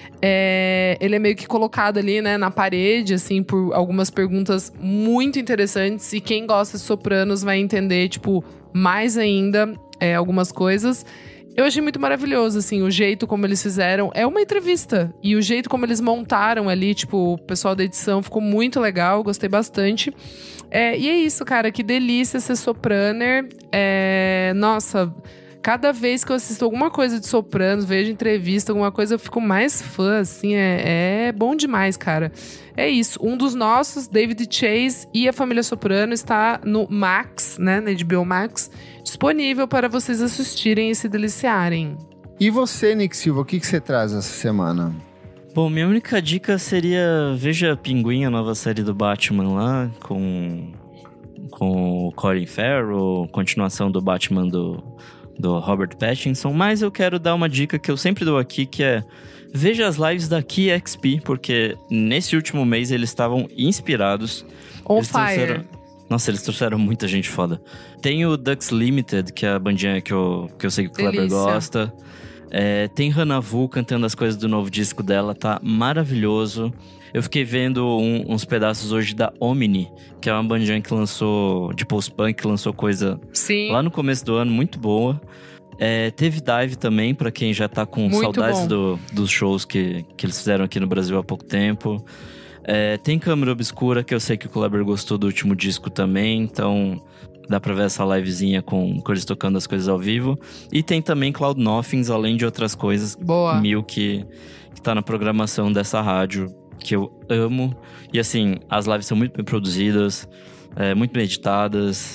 É, ele é meio que colocado ali, né, na parede, assim, por algumas perguntas muito interessantes. E quem gosta de Sopranos vai entender, tipo, mais ainda é, algumas coisas. Eu achei muito maravilhoso, assim, o jeito como eles fizeram. É uma entrevista. E o jeito como eles montaram ali, tipo, o pessoal da edição ficou muito legal, gostei bastante. É, e é isso, cara, que delícia ser Sopraner. É, nossa, cada vez que eu assisto alguma coisa de Sopranos, vejo entrevista, alguma coisa, eu fico mais fã, assim, é, é bom demais, cara. É isso, um dos nossos, David Chase e a Família Soprano está no Max, né, na H B O Max, disponível para vocês assistirem e se deliciarem. E você, Nick Silva, o que, que você traz essa semana? Bom, minha única dica seria veja Pinguim, a nova série do Batman lá, com, com o Colin Farrell, continuação do Batman do, do Robert Pattinson. Mas eu quero dar uma dica que eu sempre dou aqui, que é veja as lives da Key X P, porque nesse último mês eles estavam inspirados. On eles fire. Trouxeram... Nossa, eles trouxeram muita gente foda. Tem o Ducks Limited, que é a bandinha que eu, que eu sei que o Kleber Delícia. gosta. É, tem Hannah Vu cantando as coisas do novo disco dela, tá maravilhoso. Eu fiquei vendo um, uns pedaços hoje da Omni, que é uma bandinha que lançou, de post-punk, que lançou coisa Sim. lá no começo do ano, muito boa. É, teve Dive também, pra quem já tá com Muito saudades do, dos shows que, que eles fizeram aqui no Brasil há pouco tempo. É, tem Câmara Obscura, que eu sei que o Kleber gostou do último disco também, então dá pra ver essa livezinha com, com eles tocando as coisas ao vivo. E tem também Cloud Nothings, além de outras coisas Boa. mil que, que tá na programação dessa rádio, que eu amo. E assim, as lives são muito bem produzidas, é, muito bem editadas.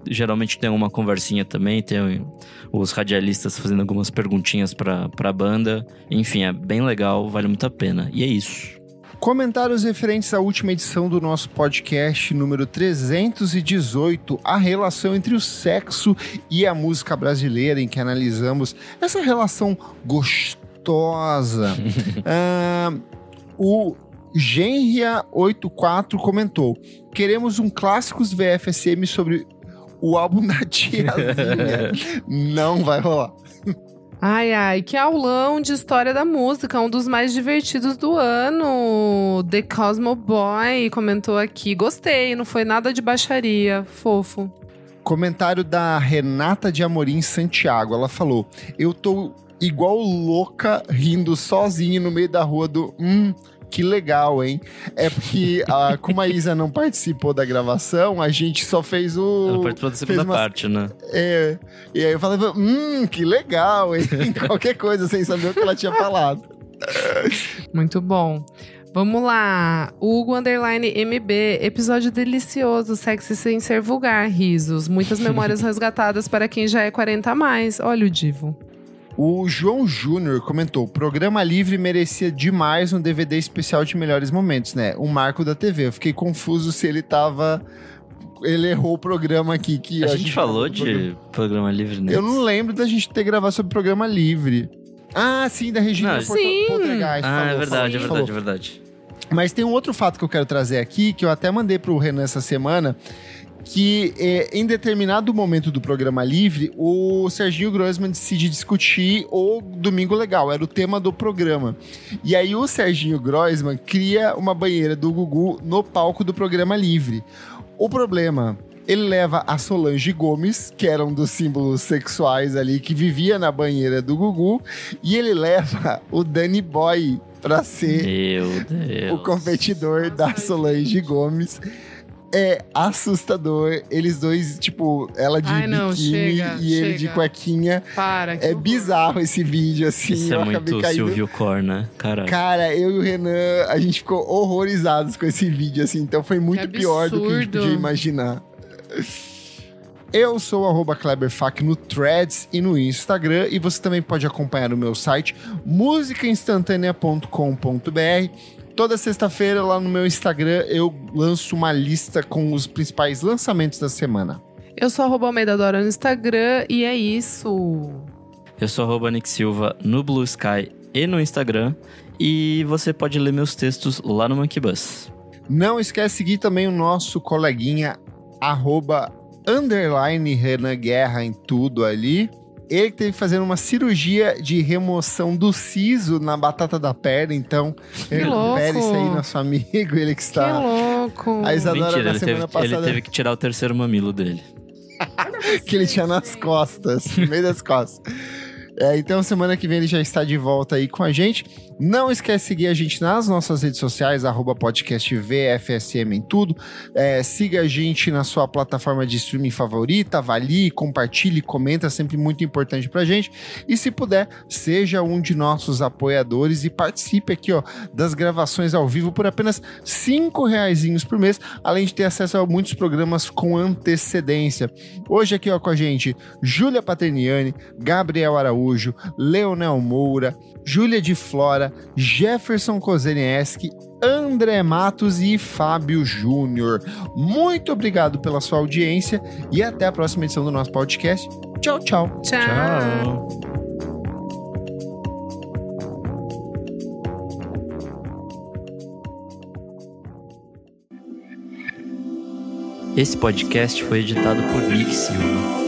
geralmente tem uma conversinha também, tem os radialistas fazendo algumas perguntinhas pra, pra banda. Enfim, é bem legal, vale muito a pena. E é isso. Comentários referentes à última edição do nosso podcast número trezentos e dezoito, a relação entre o sexo e a música brasileira, em que analisamos essa relação gostosa. uh, o Genria oitenta e quatro comentou: queremos um Clássicos V F S M sobre o álbum da Tiazinha. Não vai rolar. Ai, ai, que aulão de história da música, um dos mais divertidos do ano. The Cosmo Boy comentou aqui, gostei, não foi nada de baixaria, fofo. Comentário da Renata de Amorim Santiago, ela falou: eu tô igual louca rindo sozinho no meio da rua do... Hum, que legal, hein? É porque, a, como a Isa não participou da gravação, a gente só fez o... Ela participou da segunda uma, parte, né? É, e aí eu falei, hum, que legal, hein? Qualquer coisa, sem saber o que ela tinha falado. Muito bom. Vamos lá. Hugo Underline M B. Episódio delicioso, sexy sem ser vulgar, risos. Muitas memórias resgatadas para quem já é quarenta a mais. Olha o divo. O João Júnior comentou: programa livre merecia demais um D V D especial de melhores momentos, né? Um marco da T V. Eu fiquei confuso se ele tava... Ele errou o programa aqui. Que a, a gente, gente falou de programa, programa livre, né? Eu não lembro da gente ter gravado sobre programa livre. Ah, sim, da Regina Poltergeist. Ah, falou, é verdade, falou, é verdade, falou. é verdade. Mas tem um outro fato que eu quero trazer aqui, que eu até mandei pro Renan essa semana, que é, em determinado momento do programa livre, o Serginho Groisman decide discutir o Domingo Legal, era o tema do programa. E aí o Serginho Groisman cria uma banheira do Gugu no palco do programa livre. O problema, ele leva a Solange Gomes, que era um dos símbolos sexuais ali, que vivia na banheira do Gugu, e ele leva o Danny Boy pra ser Meu Deus. o competidor da Solange Gomes. É assustador. Eles dois, tipo, ela de Ai, não, biquíni chega, e ele chega. de cuequinha. Para, que É horror. bizarro esse vídeo, assim. Isso eu é acabei muito caindo. Silvio Cor, né? Caralho. Cara, eu e o Renan, a gente ficou horrorizados com esse vídeo, assim. Então foi muito pior do que a gente podia imaginar. Eu sou o arroba KleberFac no Threads e no Instagram. E você também pode acompanhar o meu site música instantânea ponto com ponto b r. Toda sexta-feira, lá no meu Instagram, eu lanço uma lista com os principais lançamentos da semana. Eu sou arroba Almeida Dora no Instagram e é isso. Eu sou arroba Nick Silva no Blue Sky e no Instagram. E você pode ler meus textos lá no Monkey Bus. Não esquece de seguir também o nosso coleguinha, arroba underline Renan Guerra em tudo ali. Ele que teve que fazer uma cirurgia de remoção do siso na batata da perna, então recupere isso aí, nosso amigo, ele que está... Que louco! A Isadora Mentira, na ele semana teve, passada... ele teve que tirar o terceiro mamilo dele. que ele tinha nas costas, no meio das costas. É, então, semana que vem ele já está de volta aí com a gente. Não esquece de seguir a gente nas nossas redes sociais, arroba podcast V F S M em tudo. É, siga a gente na sua plataforma de streaming favorita, avalie, compartilhe, comenta, sempre muito importante pra gente. E se puder, seja um de nossos apoiadores e participe aqui, ó, das gravações ao vivo por apenas cinco reaisinhos por mês, além de ter acesso a muitos programas com antecedência. Hoje aqui, ó, com a gente, Júlia Paterniani, Gabriel Araújo, Leonel Moura, Júlia de Flora, Jefferson Kozenieski, André Matos e Fábio Júnior. Muito obrigado pela sua audiência e até a próxima edição do nosso podcast. Tchau, tchau. Tchau. Tchau. Esse podcast foi editado por Nick Silva.